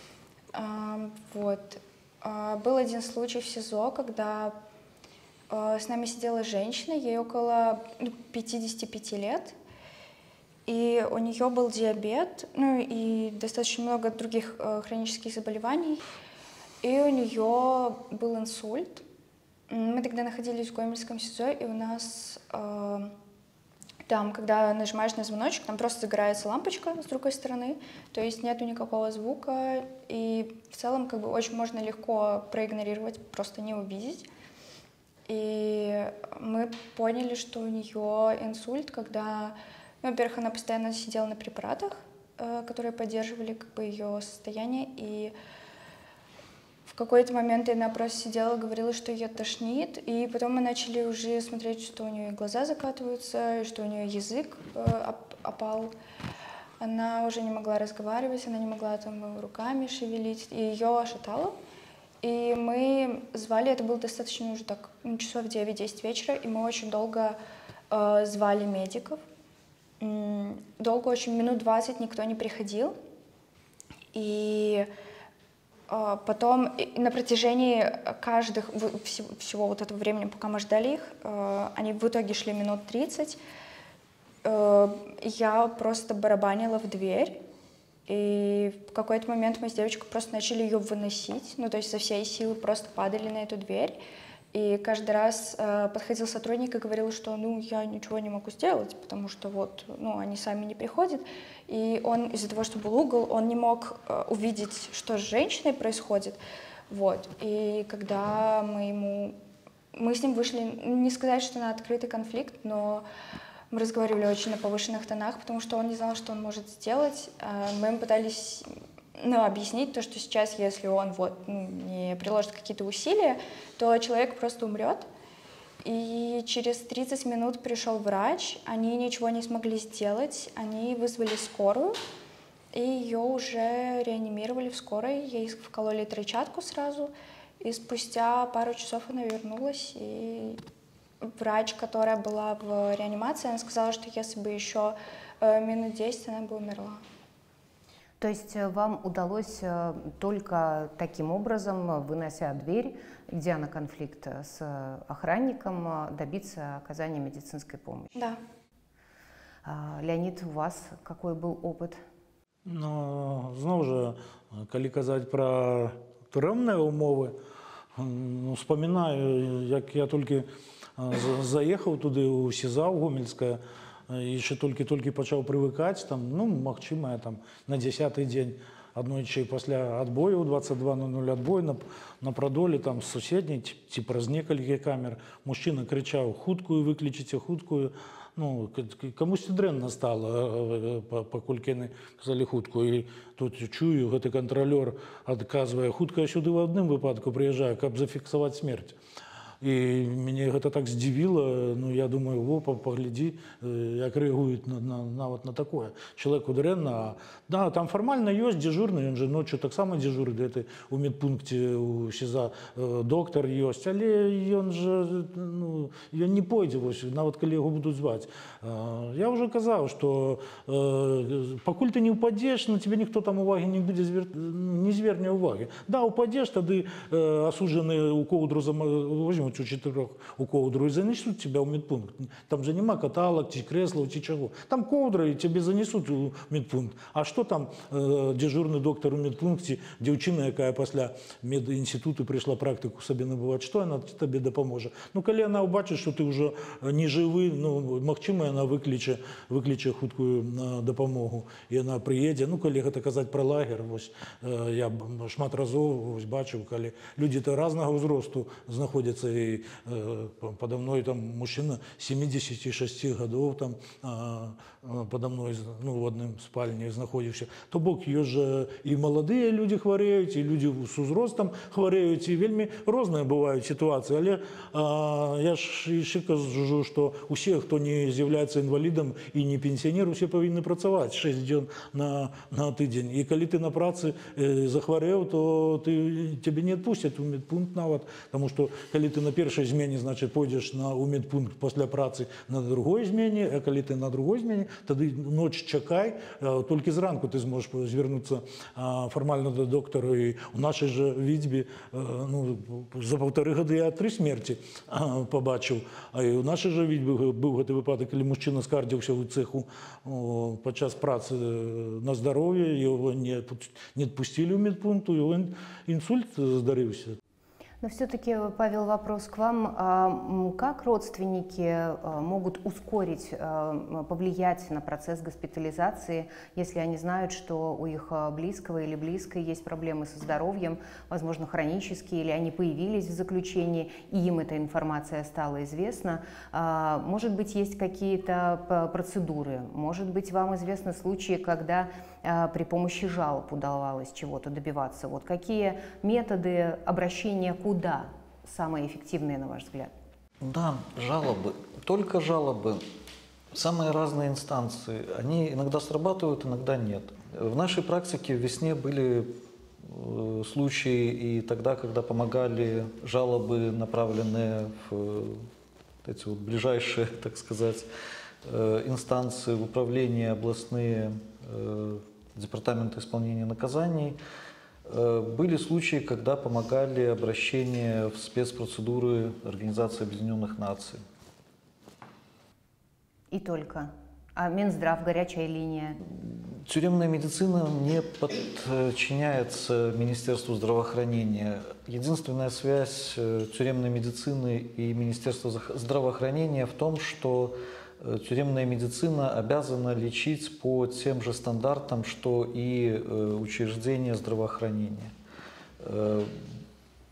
Вот. Был один случай в СИЗО, когда с нами сидела женщина, ей около пятидесяти пяти лет, и у нее был диабет, ну и достаточно много других э, хронических заболеваний. И у нее был инсульт. Мы тогда находились в Гомельском СИЗО, и у нас э, там, когда нажимаешь на звоночек, там просто загорается лампочка с другой стороны, то есть нету никакого звука, и в целом как бы очень можно легко проигнорировать, просто не увидеть. И мы поняли, что у нее инсульт, когда... Ну, во-первых, она постоянно сидела на препаратах, э, которые поддерживали как бы ее состояние, и в какой-то момент она просто сидела, говорила, что ее тошнит, и потом мы начали уже смотреть, что у нее глаза закатываются, что у нее язык э, опал. Она уже не могла разговаривать, она не могла там руками шевелить, и ее шатало. И мы звали, это было достаточно уже так, ну, часов девять-десять вечера, и мы очень долго э, звали медиков. Долго, очень минут двадцать никто не приходил, и э, потом и на протяжении каждых, всего, всего вот этого времени, пока мы ждали их, э, они в итоге шли минут тридцать, э, я просто барабанила в дверь, и в какой-то момент мы с девочкой просто начали ее выносить, ну то есть со всей силы просто падали на эту дверь. И каждый раз э, подходил сотрудник и говорил, что ну я ничего не могу сделать, потому что вот ну они сами не приходят. И он из-за того, что был угол, он не мог э, увидеть, что с женщиной происходит. Вот. И когда мы ему... Мы с ним вышли, не сказать, что на открытый конфликт, но мы разговаривали очень на повышенных тонах, потому что он не знал, что он может сделать. Мы ему пытались, ну, объяснить то, что сейчас, если он вот, ну, не приложит какие-то усилия, то человек просто умрет. И через тридцать минут пришел врач, они ничего не смогли сделать, они вызвали скорую, и ее уже реанимировали в скорой, ей вкололи тройчатку сразу, и спустя пару часов она вернулась, и врач, которая была в реанимации, она сказала, что если бы еще минут десять, она бы умерла. То есть вам удалось только таким образом, вынося дверь, идя на конфликт с охранником, добиться оказания медицинской помощи? Да. Леонид, у вас какой был опыт? Ну, знову ж, коли казати про тюремні умови, ну, вспоминаю, як я тільки заїхав туди у СІЗА, у Гомельське, і ще тільки-тільки почав привикати, там, ну, можливо, я там на десятий день однойчі після відбою, двадцять два нуль нуль відбою, на, на продолі, там, з сусідній, типу, з кілька камер, мужчина кричав: «Хуткою виключите, хуткою». Ну, комусь дренно стало, покольки вони казали хутку. І тут чую, гэты контролер адказвае: «Хутка сюди в одним випадку приїжджає, каб зафіксувати смерть». І мене гэта так здзівіла, ну, я думаю, во, погляди, як реагують на, на, на, вот на такое. Человеку дрэнна, да, там формально есть дежурный, он же ночью так само дежурит, это у медпункте, у СІЗА доктор есть, але он же, ну, я не пойде, нават коли його будуть звати. Я вже казав, що покуль ти не упадеш, на тебе ніхто там уваги не буде, звер... не зверне уваги. Да, упадеш, тоді осуджений у ковдру возьмуть у чотирьох у ковдру і занесуть тебе у медпункт. Там же нема каталог, чи кресла, чи чого. Там ковдра, і тебе занесуть у медпункт. А що там э, дежурний доктор у медпункті, дівчина, яка після медінституту прийшла практику собі набувати, що вона тобі допоможе? Ну, коли вона побачить, що ти вже не живий, ну, можливо, вона викличе, викличе хутку допомогу, і вона приїде. Ну, коли це казати про лагер, ось, э, я шмат разів ось бачив, коли люди різного зросту знаходяться, і э, подо мною там мужчина сімдесят шість років, там, э, подо мною, ну, в одному спальні знаходився. То бок, є ж і молоді люди хворіють, і люди з узростом хворіють, і вельми різні бувають ситуації. Але э, я ж ще кажу, що усі, хто не з'являється інвалідом і не пенсіонер, усі повинні працювати шість днів на, на тиждень. І коли ти на праці э, захворів, то ти, тебе не відпустять у медпункт навіть, тому що коли ти на першій зміні, значить, пойдеш на у медпункт після праці на другій зміні, а коли ти на другій зміні, тоді ніч чекай, тільки зранку ти зможеш звернутися формально до доктора. І у нашій же відьбі, ну, за півтори роки я три смерті побачив. А і у нашій же відьбі був такий випадок, коли мужчина скаржився у цеху під час праці на здоров'я, його не відпустили в медпункт, і він інсульт здарився. Но все-таки, Павел, вопрос к вам. Как родственники могут ускорить, повлиять на процесс госпитализации, если они знают, что у их близкого или близкой есть проблемы со здоровьем, возможно, хронические, или они появились в заключении, и им эта информация стала известна? Может быть, есть какие-то процедуры? Может быть, вам известны случаи, когда при помощи жалоб удавалось чего-то добиваться? Вот какие методы обращения куда самые эффективные, на ваш взгляд? Да, жалобы. Только жалобы. Самые разные инстанции. Они иногда срабатывают, иногда нет. В нашей практике в весне были случаи и тогда, когда помогали жалобы, направленные в эти вот ближайшие, так сказать, инстанции, в управление, областные департаменты исполнения наказаний. Были случаи, когда помогали обращение в спецпроцедуры Организации Объединенных Наций. И только. А Минздрав, горячая линия? Тюремная медицина не подчиняется Министерству здравоохранения. Единственная связь тюремной медицины и Министерства здравоохранения в том, что тюремная медицина обязана лечить по тем же стандартам, что и учреждения здравоохранения.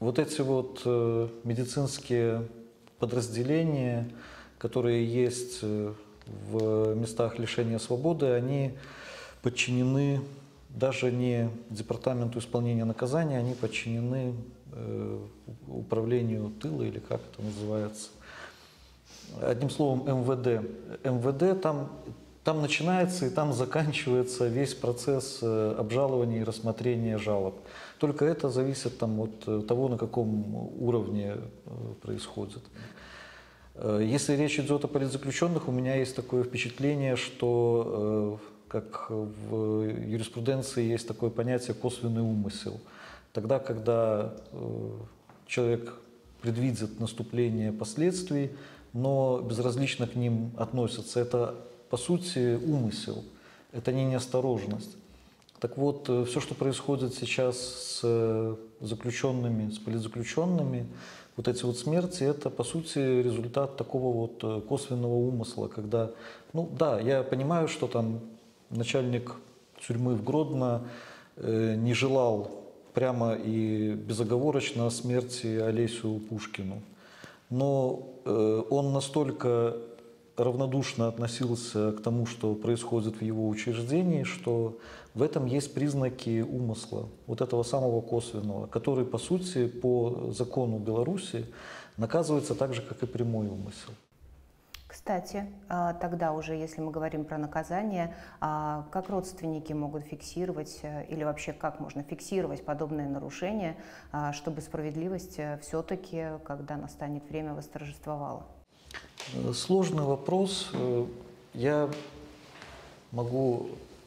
вот эти вот э, медицинские подразделения, которые есть в местах лишения свободы, они подчинены даже не Департаменту исполнения наказания, они подчинены э, управлению тыла, или как это называется. Одним словом, эм вэ дэ. эм вэ дэ там, там начинается и там заканчивается весь процесс обжалования и рассмотрения жалоб. Только это зависит там, от того, на каком уровне происходит. Если речь идет о политзаключенных, у меня есть такое впечатление, что как в юриспруденции есть такое понятие «косвенный умысел». Тогда, когда человек предвидит наступление последствий, но безразлично к ним относятся, это по сути умысел, это не неосторожность. Так вот, все, что происходит сейчас с заключенными, с политзаключенными, вот эти вот смерти, это по сути результат такого вот косвенного умысла, когда, ну да, я понимаю, что там начальник тюрьмы в Гродно э, не желал прямо и безоговорочно смерти Олесю Пушкину, но э, он настолько равнодушно относился к тому, что происходит в его учреждении, что в этом есть признаки умысла, вот этого самого косвенного, который, по сути, по закону Беларуси наказывается так же, как и прямой умысел. Кстати, тогда уже, если мы говорим про наказание, как родственники могут фиксировать или вообще как можно фиксировать подобные нарушения, чтобы справедливость все-таки, когда настанет время, восторжествовала? Сложный вопрос. Я могу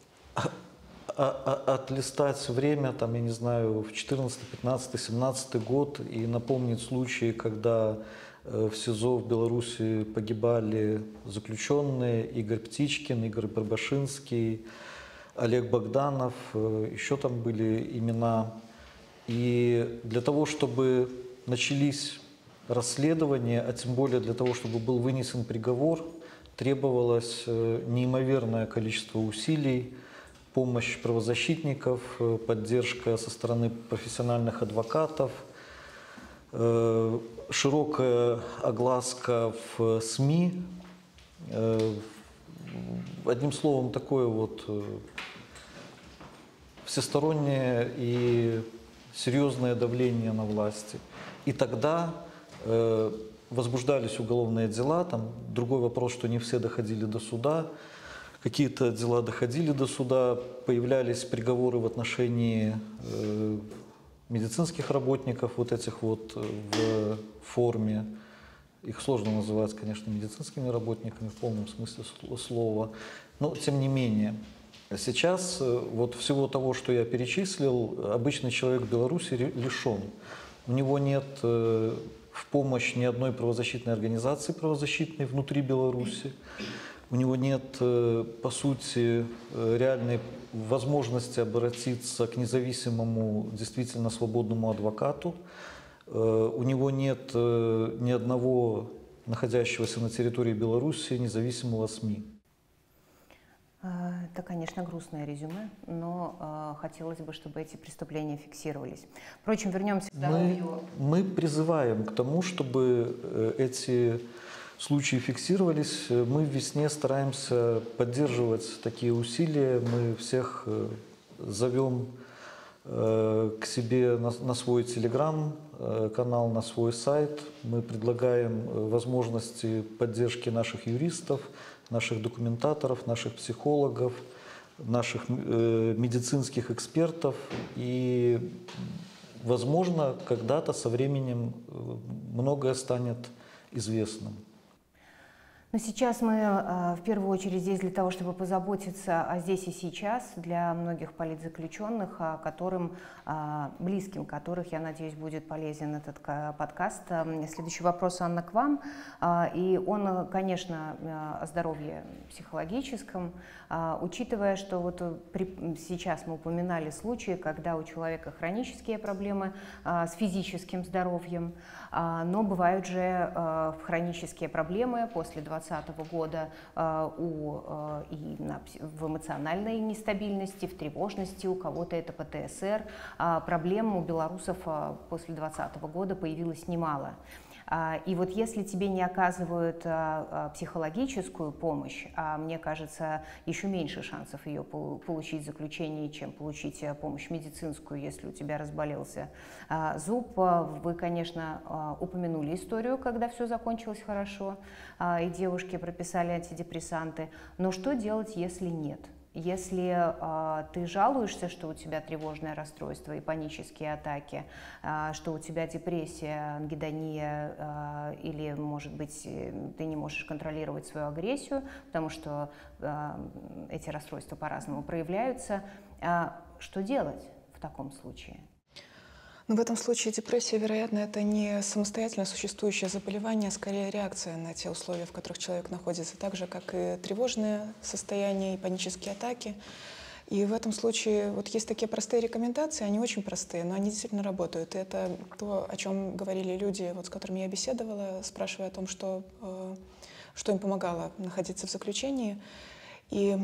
отлистать время, там, я не знаю, в четырнадцатый, пятнадцатый, семнадцатый год и напомнить случаи, когда в СИЗО в Беларуси погибали заключенные: Игорь Птичкин, Игорь Барбашинский, Олег Богданов, еще там были имена. И для того, чтобы начались расследования, а тем более для того, чтобы был вынесен приговор, требовалось неимоверное количество усилий, помощь правозащитников, поддержка со стороны профессиональных адвокатов, широкая огласка в СМИ. Одним словом, такое вот всестороннее и серьезное давление на власти. И тогда возбуждались уголовные дела, там другой вопрос, что не все доходили до суда, какие-то дела доходили до суда, появлялись приговоры в отношении э, медицинских работников, вот этих вот в форме, их сложно называть, конечно, медицинскими работниками в полном смысле слова, но тем не менее. Сейчас вот всего того, что я перечислил, обычный человек в Беларуси лишен. У него нет э, в помощь ни одной правозащитной организации правозащитной внутри Беларуси. У него нет, по сути, реальной возможности обратиться к независимому, действительно свободному адвокату. У него нет ни одного находящегося на территории Беларуси независимого СМИ. Это, конечно, грустное резюме, но э, хотелось бы, чтобы эти преступления фиксировались. Впрочем, вернемся к здоровью. Мы, мы призываем к тому, чтобы эти случаи фиксировались. Мы в «Весне» стараемся поддерживать такие усилия. Мы всех зовем к себе на, на свой телеграм-канал, на свой сайт. Мы предлагаем возможности поддержки наших юристов, наших документаторов, наших психологов, наших э, медицинских экспертов. И, возможно, когда-то со временем многое станет известным. Но сейчас мы э, в первую очередь здесь для того, чтобы позаботиться о здесь и сейчас для многих политзаключенных, о которым, э, близким которых, я надеюсь, будет полезен этот подкаст. Следующий вопрос, Анна, к вам. Э, и он, конечно, э, о здоровье психологическом, э, учитывая, что вот при, сейчас мы упоминали случаи, когда у человека хронические проблемы э, с физическим здоровьем, э, но бывают же э, хронические проблемы после двадцати двадцатого года у, и на, в эмоциональной нестабильности, в тревожности, у кого-то это пэ тэ эс эр. Проблем у белорусов после двадцатого года появилось немало. И вот если тебе не оказывают психологическую помощь, а мне кажется, еще меньше шансов ее получить в заключении, чем получить помощь медицинскую, если у тебя разболелся зуб. Вы, конечно, упомянули историю, когда все закончилось хорошо, и девушке прописали антидепрессанты. Но что делать, если нет? Если э, ты жалуешься, что у тебя тревожное расстройство и панические атаки, э, что у тебя депрессия, ангидония, э, или, может быть, ты не можешь контролировать свою агрессию, потому что э, эти расстройства по-разному проявляются, э, что делать в таком случае? Но в этом случае депрессия, вероятно, это не самостоятельно существующее заболевание, а скорее реакция на те условия, в которых человек находится, так же, как и тревожное состояние, и панические атаки. И в этом случае вот есть такие простые рекомендации, они очень простые, но они действительно работают. И это то, о чем говорили люди, вот, с которыми я беседовала, спрашивая о том, что, что им помогало находиться в заключении. И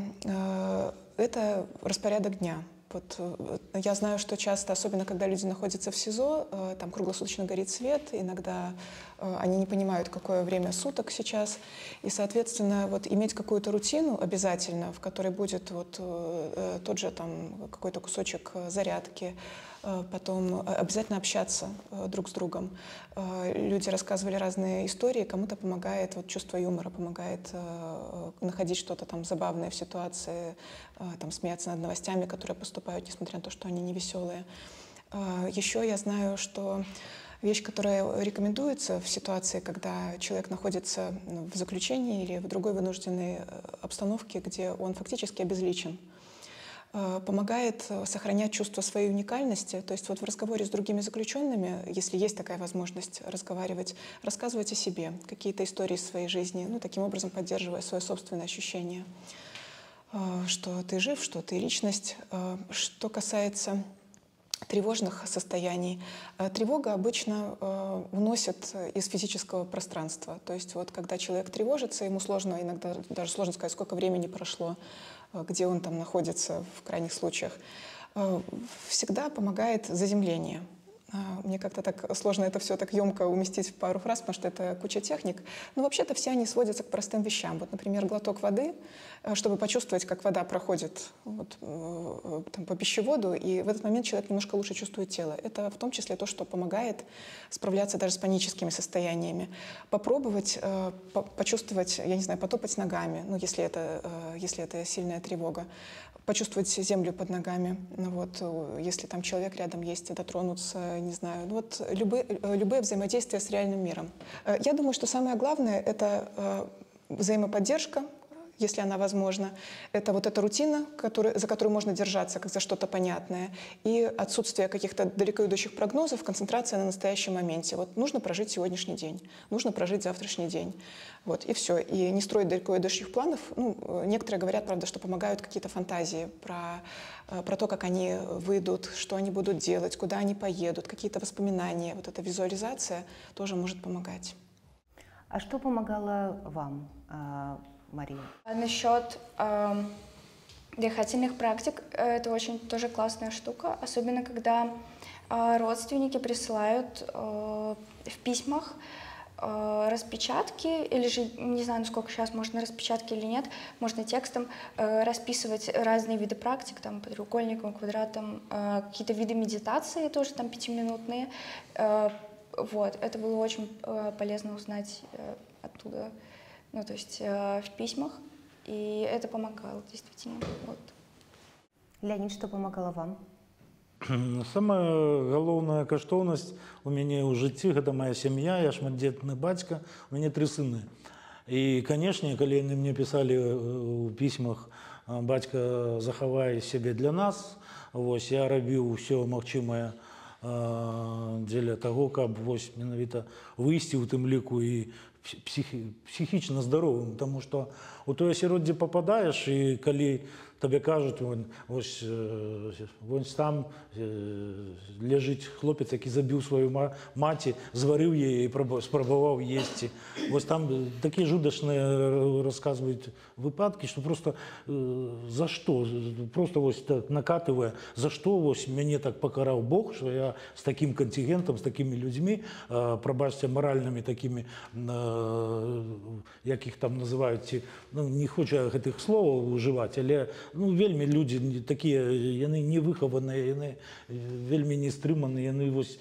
это распорядок дня. Вот, я знаю, что часто, особенно когда люди находятся в СИЗО, там круглосуточно горит свет, иногда они не понимают, какое время суток сейчас, и, соответственно, вот иметь какую-то рутину обязательно, в которой будет вот тот же там какой-то кусочек зарядки, потом обязательно общаться друг с другом. Люди рассказывали разные истории, кому-то помогает вот чувство юмора, помогает находить что-то там забавное в ситуации, там смеяться над новостями, которые поступают, несмотря на то, что они не веселые. Еще я знаю, что вещь, которая рекомендуется в ситуации, когда человек находится в заключении или в другой вынужденной обстановке, где он фактически обезличен, помогает сохранять чувство своей уникальности. То есть вот в разговоре с другими заключенными, если есть такая возможность разговаривать, рассказывать о себе, какие-то истории из своей жизни, ну, таким образом поддерживая свое собственное ощущение, что ты жив, что ты личность. Что касается тревожных состояний. Тревога обычно вносит из физического пространства. То есть вот когда человек тревожится, ему сложно, иногда даже сложно сказать, сколько времени прошло, где он там находится в крайних случаях. Всегда помогает заземление. Мне как-то так сложно это все так емко уместить в пару фраз, потому что это куча техник. Но вообще-то все они сводятся к простым вещам. Вот, например, глоток воды, чтобы почувствовать, как вода проходит вот, там, по пищеводу, и в этот момент человек немножко лучше чувствует тело. Это в том числе то, что помогает справляться даже с паническими состояниями. Попробовать по почувствовать, я не знаю, потопать ногами, ну, если это, если это сильная тревога. Почувствовать землю под ногами, ну, вот, если там человек рядом есть, дотронуться, не знаю, ну, вот, любые, любые взаимодействия с реальным миром. Я думаю, что самое главное — это взаимоподдержка, если она возможна. Это вот эта рутина, который, за которую можно держаться, как за что-то понятное, и отсутствие каких-то далеко идущих прогнозов, концентрация на настоящем моменте. Вот нужно прожить сегодняшний день, нужно прожить завтрашний день. Вот, и все. И не строить далеко идущих планов. Ну, некоторые говорят, правда, что помогают какие-то фантазии про, про то, как они выйдут, что они будут делать, куда они поедут, какие-то воспоминания. Вот эта визуализация тоже может помогать. А что помогало вам, Мария? А насчет э, дыхательных практик, это очень тоже классная штука, особенно когда э, родственники присылают э, в письмах э, распечатки, или же, не знаю, насколько сейчас можно распечатки или нет, можно текстом э, расписывать разные виды практик, там, по треугольникам, квадратам, э, какие-то виды медитации тоже там пятиминутные. Э, вот, это было очень э, полезно узнать э, оттуда. Ну, то есть э, в письмах, и это помогало, действительно. Вот. Леонид, что помогало вам? Самая галоўная каштоўнасць у мяне ў жыцці — гэта моя сям'я, я шматдзетны бацька, у мяне тры сыны. І, канешне, калі яны мне пісалі ў пісьмах «Бацька, захавай сябе для нас», вось, я рабіў ўсё магчымае дзеля таго, каб вось менавіта выйсці ў тым ліку і психи, психічна здаровым, потому что у тое асяроддзе попадаешь, и калі тобі кажуть, вон, ось, ось там лежить хлопець, який забив свою маті, зварив її і спробував їсти. Ось там такі жудашні розказують випадки, що просто за що, просто ось так накатує, за що ось мене так покарав Бог, що я з таким контингентом, з такими людьми, пробачте, моральними такими, як їх там називають, ну, не хочу цих слов вживати, але ну, вельми люди такі, вони невиховані, вони вельми не стримані, вони ось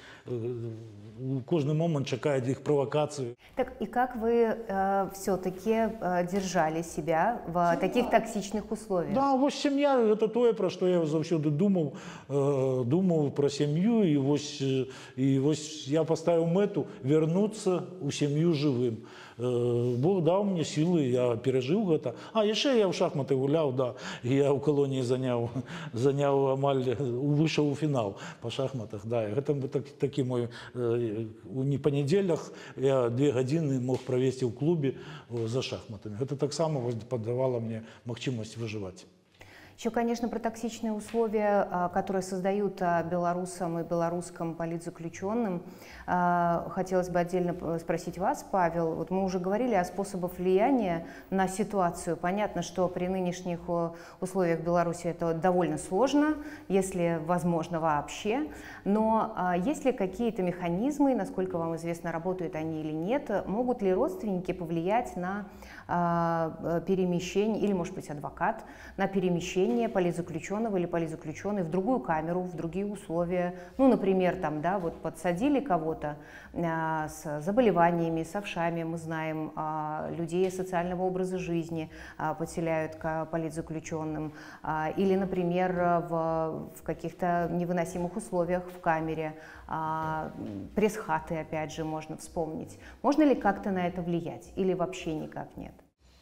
кожный момент чекает их провокацию. Так и как вы э, все-таки э, держали себя в семья. Таких токсичных условиях? Да, вот семья – это то, про что я завсёды думал, э, думал про семью, и вот, и вот я поставил мету вернуться у семью живым. Э, Бог дал мне силы, я пережил это. А, еще я в шахматы гулял, да, я в колонии занял, занял амаль, вышел в финал по шахматах, да. Это так, такие мой, э, не по неделях я две годины мог провести в клубе за шахматами. Это так само подавало мне махчимость выживать. Еще, конечно, про токсичные условия, которые создают белорусам и белорусским политзаключенным. Хотелось бы отдельно спросить вас, Павел. Вот мы уже говорили о способах влияния на ситуацию. Понятно, что при нынешних условиях в Беларуси это довольно сложно, если возможно вообще. Но есть ли какие-то механизмы, насколько вам известно, работают они или нет, могут ли родственники повлиять на перемещение, или, может быть, адвокат, на перемещение политзаключенного или политзаключенной в другую камеру, в другие условия? Ну, например, там, да, вот подсадили кого-то а, с заболеваниями, с овшами, мы знаем, а, людей социального образа жизни а, подселяют к политзаключенным, а, или, например, в, в каких-то невыносимых условиях в камере, а, пресс-хаты, опять же, можно вспомнить. Можно ли как-то на это влиять или вообще никак нет?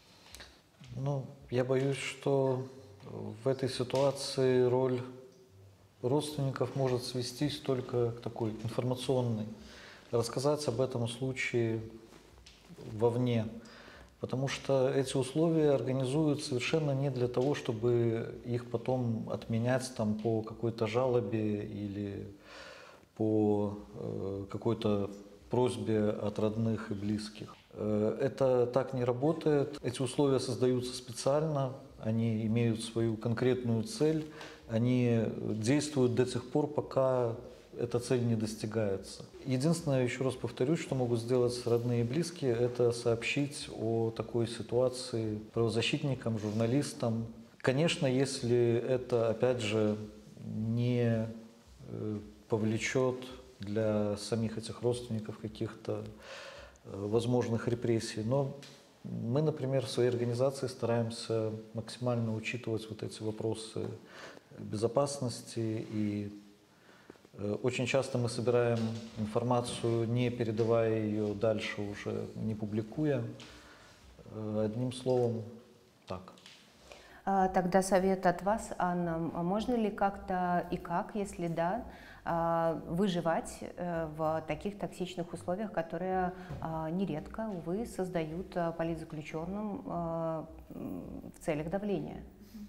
Ну, я боюсь, что в этой ситуации роль родственников может свестись только к такой информационной. Рассказать об этом случае вовне. Потому что эти условия организуют совершенно не для того, чтобы их потом отменять там, по какой-то жалобе или по э, какой-то просьбе от родных и близких. Это так не работает. Эти условия создаются специально, они имеют свою конкретную цель, они действуют до тех пор, пока эта цель не достигается. Единственное, еще раз повторюсь, что могут сделать родные и близкие, это сообщить о такой ситуации правозащитникам, журналистам. Конечно, если это, опять же, не повлечет для самих этих родственников каких-то возможных репрессий. Но мы, например, в своей организации стараемся максимально учитывать вот эти вопросы безопасности. И очень часто мы собираем информацию, не передавая ее дальше уже, не публикуя. Одним словом, так. Тогда совет от вас, Анна. Можно ли как-то и как, если да, выживать в таких токсичных условиях, которые нередко, увы, создают политзаключенным в целях давления?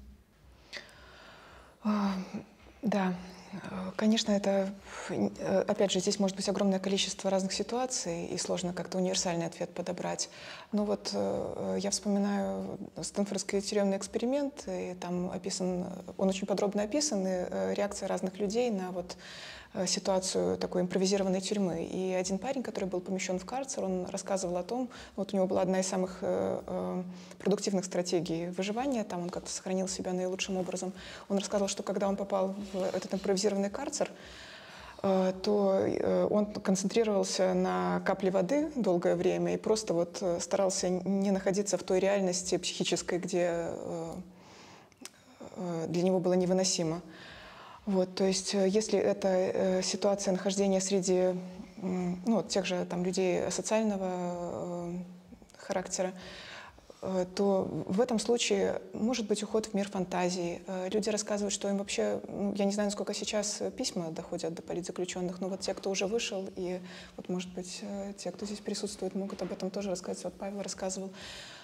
Да, конечно, это, опять же, здесь может быть огромное количество разных ситуаций, и сложно как-то универсальный ответ подобрать. Но вот я вспоминаю Стэнфордский тюремный эксперимент, и там описан, он очень подробно описан, и реакция разных людей на вот ситуацию такой импровизированной тюрьмы. И один парень, который был помещен в карцер, он рассказывал о том, вот у него была одна из самых э, продуктивных стратегий выживания, там он как-то сохранил себя наилучшим образом. Он рассказывал, что когда он попал в этот импровизированный карцер, э, то э, он концентрировался на капле воды долгое время и просто вот старался не находиться в той реальности психической, где э, э, для него было невыносимо. Вот, то есть, если это э, ситуация нахождения среди э, ну, тех же там, людей социального э, характера, э, то в этом случае может быть уход в мир фантазии. Э, люди рассказывают, что им вообще, ну, я не знаю, насколько сейчас письма доходят до политзаключенных, но вот те, кто уже вышел, и вот, может быть, э, те, кто здесь присутствует, могут об этом тоже рассказать. Вот Павел рассказывал.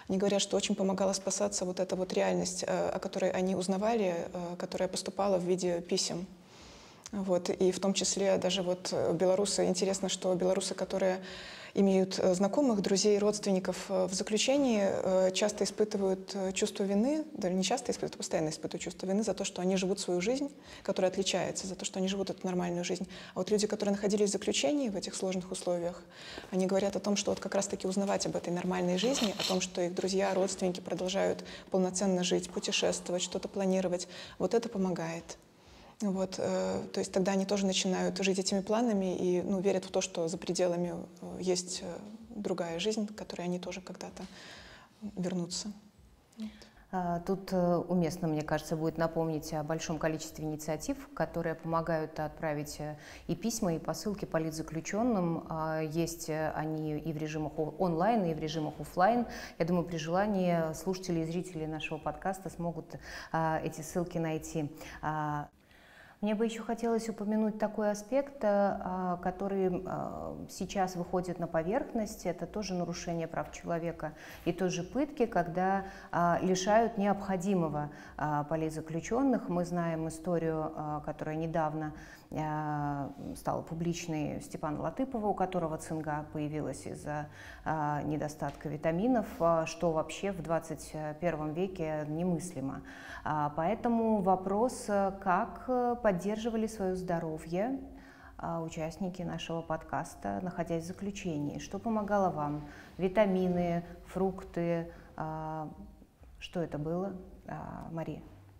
Они говорят, что очень помогала спасаться вот эта вот реальность, о которой они узнавали, которая поступала в виде писем. Вот. И в том числе даже вот белорусы, интересно, что белорусы, которые имеют знакомых, друзей, родственников в заключении, часто испытывают чувство вины, даже не часто испытывают, а постоянно испытывают чувство вины за то, что они живут свою жизнь, которая отличается, за то, что они живут эту нормальную жизнь. А вот люди, которые находились в заключении в этих сложных условиях, они говорят о том, что вот как раз-таки узнавать об этой нормальной жизни, о том, что их друзья, родственники продолжают полноценно жить, путешествовать, что-то планировать, вот это помогает. Вот, э, то есть тогда они тоже начинают жить этими планами и ну, верят в то, что за пределами есть другая жизнь, к которой они тоже когда-то вернутся. Тут уместно, мне кажется, будет напомнить о большом количестве инициатив, которые помогают отправить и письма, и посылки политзаключенным. Есть они и в режимах онлайн, и в режимах офлайн. Я думаю, при желании слушатели и зрители нашего подкаста смогут эти ссылки найти. Мне бы еще хотелось упомянуть такой аспект, который сейчас выходит на поверхность. Это тоже нарушение прав человека и тоже пытки, когда лишают необходимого политзаключенных. Мы знаем историю, которая недавно стала публичной, Степана Латыпова, у которого цинга появилась из-за недостатка витаминов, что вообще в двадцать первом веке немыслимо. Поэтому вопрос, как поддерживали свое здоровье участники нашего подкаста, находясь в заключении, что помогало вам? Витамины, фрукты, что это было, Мария?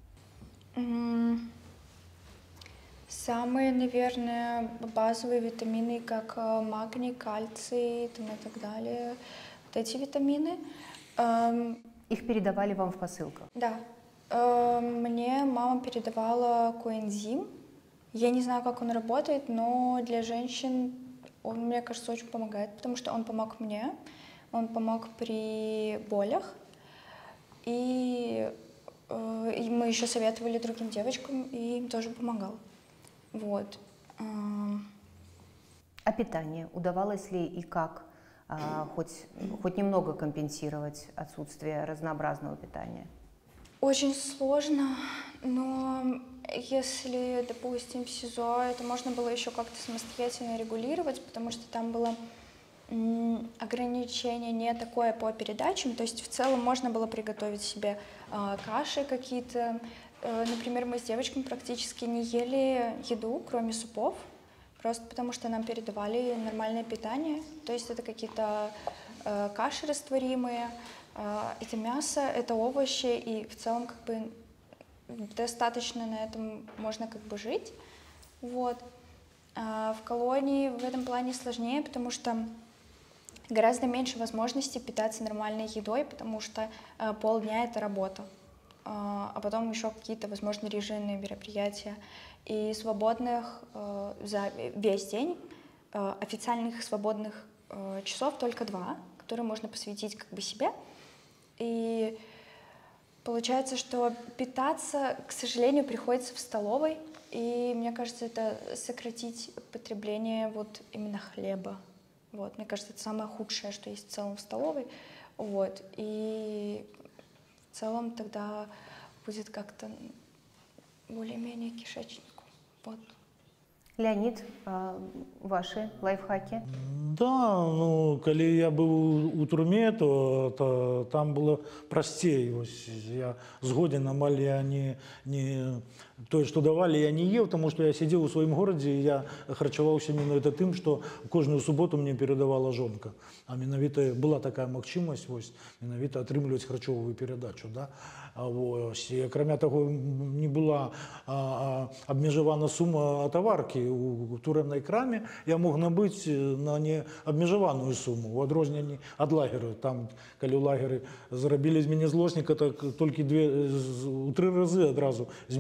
Самые, наверное, базовые витамины, как магний, кальций там, и так далее. Вот эти витамины. Их передавали вам в посылках? Да. Мне мама передавала коэнзим. Я не знаю, как он работает, но для женщин он, мне кажется, очень помогает, потому что он помог мне, он помог при болях. И, и мы еще советовали другим девочкам, и им тоже помогал. Вот. А питание? Удавалось ли и как а, хоть, хоть немного компенсировать отсутствие разнообразного питания? Очень сложно, но если, допустим, в СИЗО, это можно было еще как-то самостоятельно регулировать, потому что там было м, ограничение не такое по передачам, то есть в целом можно было приготовить себе э, каши какие-то. Например, мы с девочками практически не ели еду, кроме супов, просто потому что нам передавали нормальное питание. То есть это какие-то э, каши растворимые, э, это мясо, это овощи, и в целом как бы достаточно на этом можно как бы жить. Вот. А в колонии в этом плане сложнее, потому что гораздо меньше возможностей питаться нормальной едой, потому что э, полдня это работа. А потом еще какие-то, возможно, режимные мероприятия. И свободных э, за весь день, э, официальных свободных э, часов только два, которые можно посвятить как бы себе. И получается, что питаться, к сожалению, приходится в столовой. И мне кажется, это сократить потребление вот именно хлеба. Вот. Мне кажется, это самое худшее, что есть в целом в столовой. Вот. И в целом тогда будет как-то более-менее кишечнику. Вот. Леонид, ваши лайфхаки? Да, ну, когда я был у турме, то, то там было простей. Я згоден, амаль я не, не то, что давали, я не ел, потому что я сидел у своем городе, и я харчаваўся менавіта тым, што кожную суботу мне передавала жонка. А менавіта была такая магчымасць, вось, менавіта атрымліваць харчовую перадачу. Да? А, вось, і, акрамя таго, не была а, а, абмежавана сума таваркі у турэмнай краме, я мог набыць на неабмежаваную суму, у адрозненні ад лагеру. Там, калі ў лагеры зрабілі з мяне злосніка, так толькі две, у тры разы адразу зменшылі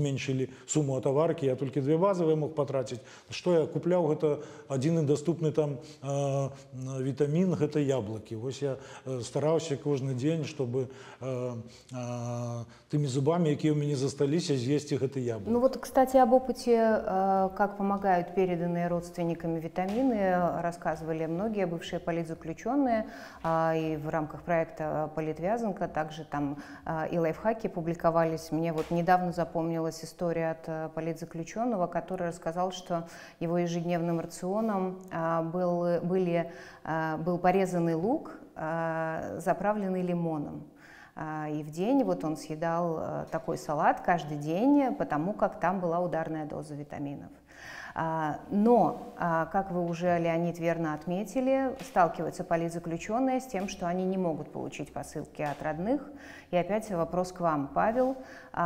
лічачы суму атаваркі, я толькі две базовые мог потратить. Что я купляў, гэта один доступный там э, витамин, гэта яблоки. Вот я э, старался каждый день, чтобы э, э, теми зубами, которые у меня застались, съесть их это яблоко. Ну вот, кстати, об опыте, э, как помогают переданные родственниками витамины, рассказывали многие бывшие политзаключенные, э, и в рамках проекта «Политвязанка» также там э, и лайфхаки публиковались. Мне вот недавно запомнилась история от э, политзаключенного, который рассказал, что его ежедневным рационом э, был, были, э, был порезанный лук, э, заправленный лимоном. И в день вот он съедал такой салат каждый день, потому как там была ударная доза витаминов. Но, как вы уже, Леонид, верно отметили, сталкиваются политзаключенные с тем, что они не могут получить посылки от родных. И опять вопрос к вам, Павел.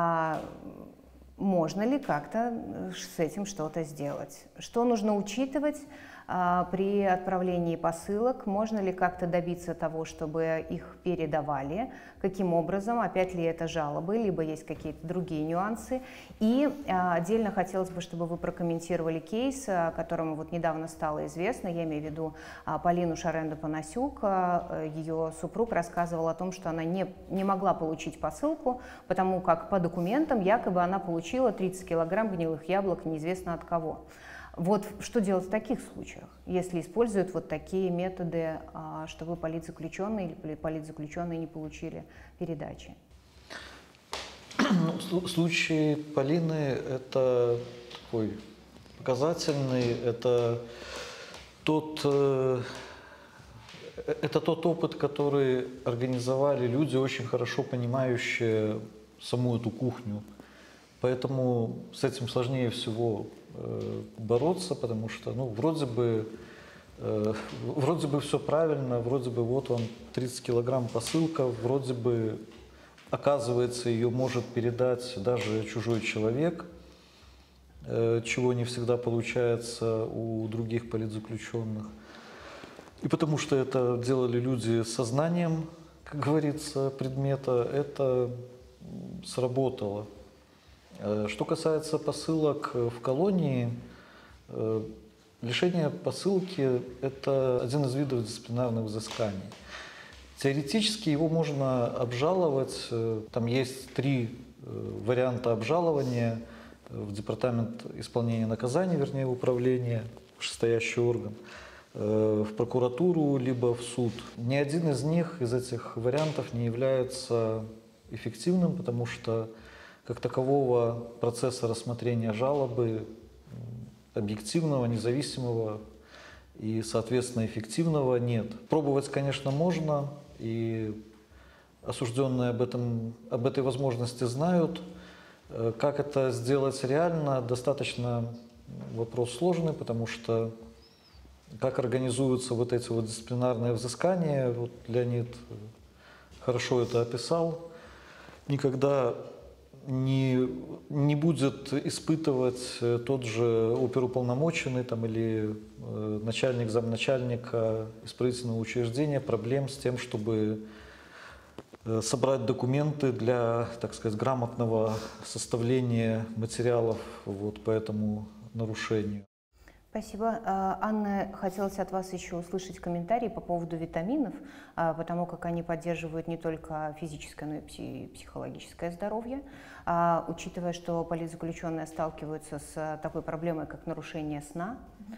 Можно ли как-то с этим что-то сделать? Что нужно учитывать при отправлении посылок? Можно ли как-то добиться того, чтобы их передавали? Каким образом? Опять ли это жалобы, либо есть какие-то другие нюансы? И отдельно хотелось бы, чтобы вы прокомментировали кейс, которому вот недавно стало известно, я имею в виду Полину Шаренду-Панасюк. Ее супруг рассказывал о том, что она не, не могла получить посылку, потому как по документам якобы она получила тридцать килограмм гнилых яблок неизвестно от кого. Вот что делать в таких случаях, если используют вот такие методы, чтобы политзаключенные или политзаключенные не получили передачи? Ну, случай Полины – это такой показательный, это тот, это тот опыт, который организовали люди, очень хорошо понимающие саму эту кухню. Поэтому с этим сложнее всего бороться, потому что, ну, вроде бы, э, вроде бы все правильно, вроде бы вот он тридцать килограмм посылка, вроде бы, оказывается, ее может передать даже чужой человек, э, чего не всегда получается у других политзаключенных. И потому что это делали люди с сознанием, как говорится, предмета, это сработало. Что касается посылок в колонии, лишение посылки – это один из видов дисциплинарных взысканий. Теоретически его можно обжаловать, там есть три варианта обжалования в Департамент исполнения наказаний, вернее, в управление, вышестоящий орган, в прокуратуру, либо в суд. Ни один из них, из этих вариантов, не является эффективным, потому что как такового процесса рассмотрения жалобы объективного, независимого и, соответственно, эффективного нет. Пробовать, конечно, можно, и осужденные об этом, об этой возможности знают. Как это сделать реально, достаточно вопрос сложный, потому что как организуются вот эти вот дисциплинарные взыскания, вот Леонид хорошо это описал, никогда не, не будет испытывать тот же оперуполномоченный там, или э, начальник, замначальника исправительного учреждения проблем с тем, чтобы э, собрать документы для, так сказать, грамотного составления материалов вот, по этому нарушению. Спасибо. Анна, хотелось от вас еще услышать комментарии по поводу витаминов, потому как они поддерживают не только физическое, но и психологическое здоровье. Учитывая, что политзаключенные сталкиваются с такой проблемой, как нарушение сна,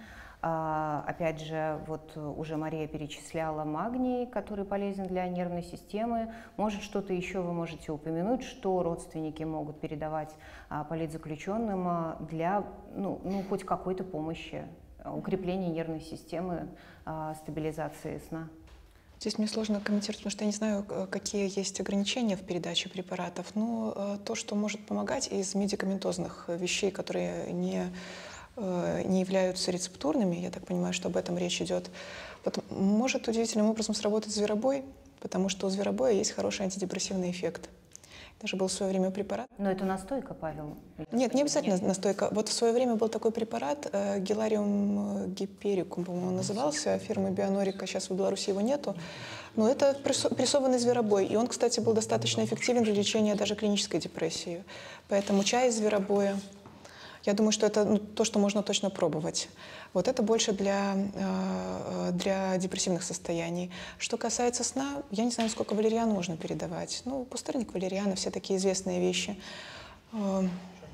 опять же, вот уже Мария перечисляла магний, который полезен для нервной системы. Может, что-то еще вы можете упомянуть, что родственники могут передавать политзаключенным для, ну, ну хоть какой-то помощи, укрепления нервной системы, стабилизации сна? Здесь мне сложно комментировать, потому что я не знаю, какие есть ограничения в передаче препаратов, но то, что может помогать из медикаментозных вещей, которые не не являются рецептурными, я так понимаю, что об этом речь идет, может удивительным образом сработать зверобой, потому что у зверобоя есть хороший антидепрессивный эффект. Даже был в свое время препарат. Но это настойка, Павел? Нет, не обязательно настойка. Вот в свое время был такой препарат, э, гелариум гиперикум, по-моему, он назывался, фирмы Бионорика, сейчас в Беларуси его нету. Но это прессованный зверобой, и он, кстати, был достаточно эффективен для лечения даже клинической депрессии. Поэтому чай из зверобоя, я думаю, что это ну, то, что можно точно пробовать. Вот это больше для, э, для депрессивных состояний. Что касается сна, я не знаю, сколько валериан можно передавать. Ну, пустырник, валериана, все такие известные вещи. Э,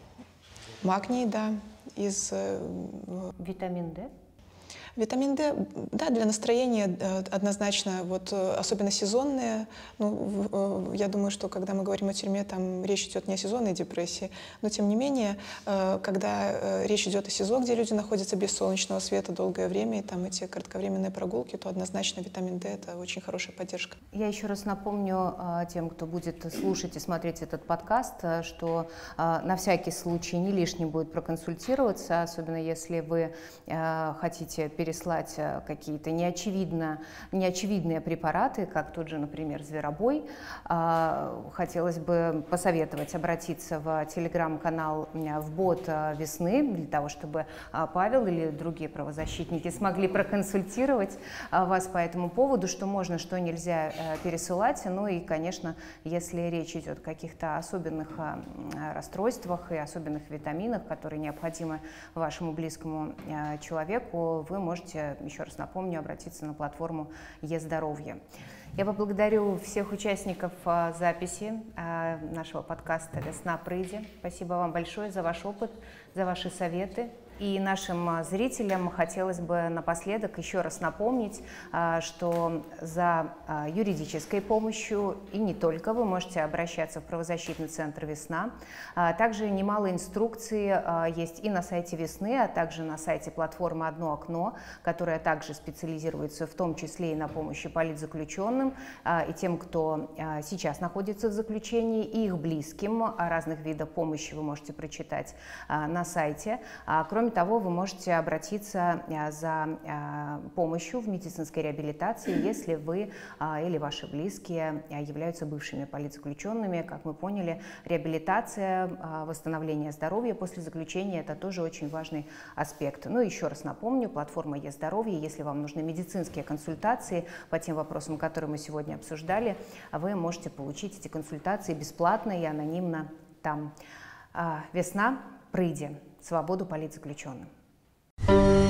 магний, да, из... Э, Витамин D? Витамин D, да, для настроения однозначно, вот, особенно сезонные. Ну, я думаю, что когда мы говорим о тюрьме, там речь идет не о сезонной депрессии, но тем не менее, когда речь идет о СИЗО, где люди находятся без солнечного света долгое время, и там эти кратковременные прогулки, то однозначно витамин D – это очень хорошая поддержка. Я еще раз напомню тем, кто будет слушать и смотреть этот подкаст, что на всякий случай не лишним будет проконсультироваться, особенно если вы хотите перейти переслать какие-то неочевидно, неочевидные препараты, как тот же, например, зверобой. Хотелось бы посоветовать обратиться в телеграм-канал в бот весны, для того, чтобы Павел или другие правозащитники смогли проконсультировать вас по этому поводу, что можно, что нельзя пересылать. Ну и, конечно, если речь идет о каких-то особенных расстройствах и особенных витаминах, которые необходимы вашему близкому человеку, вы можете, еще раз напомню, обратиться на платформу Е-здоровье. Я поблагодарю всех участников записи нашего подкаста «Весна прыди». Спасибо вам большое за ваш опыт, за ваши советы. И нашим зрителям хотелось бы напоследок еще раз напомнить, что за юридической помощью, и не только, вы можете обращаться в правозащитный центр «Весна». Также немало инструкций есть и на сайте «Весны», а также на сайте платформы «Одно окно», которая также специализируется в том числе и на помощи политзаключенным и тем, кто сейчас находится в заключении, и их близким. Разных видов помощи вы можете прочитать на сайте. Кроме Кроме того, вы можете обратиться за помощью в медицинской реабилитации, если вы или ваши близкие являются бывшими политзаключенными. Как мы поняли, реабилитация, восстановление здоровья после заключения – это тоже очень важный аспект. Ну, еще раз напомню, платформа Е-здоровье. Если вам нужны медицинские консультации по тем вопросам, которые мы сегодня обсуждали, вы можете получить эти консультации бесплатно и анонимно там. Весна прыди. Свободу политзаключенным.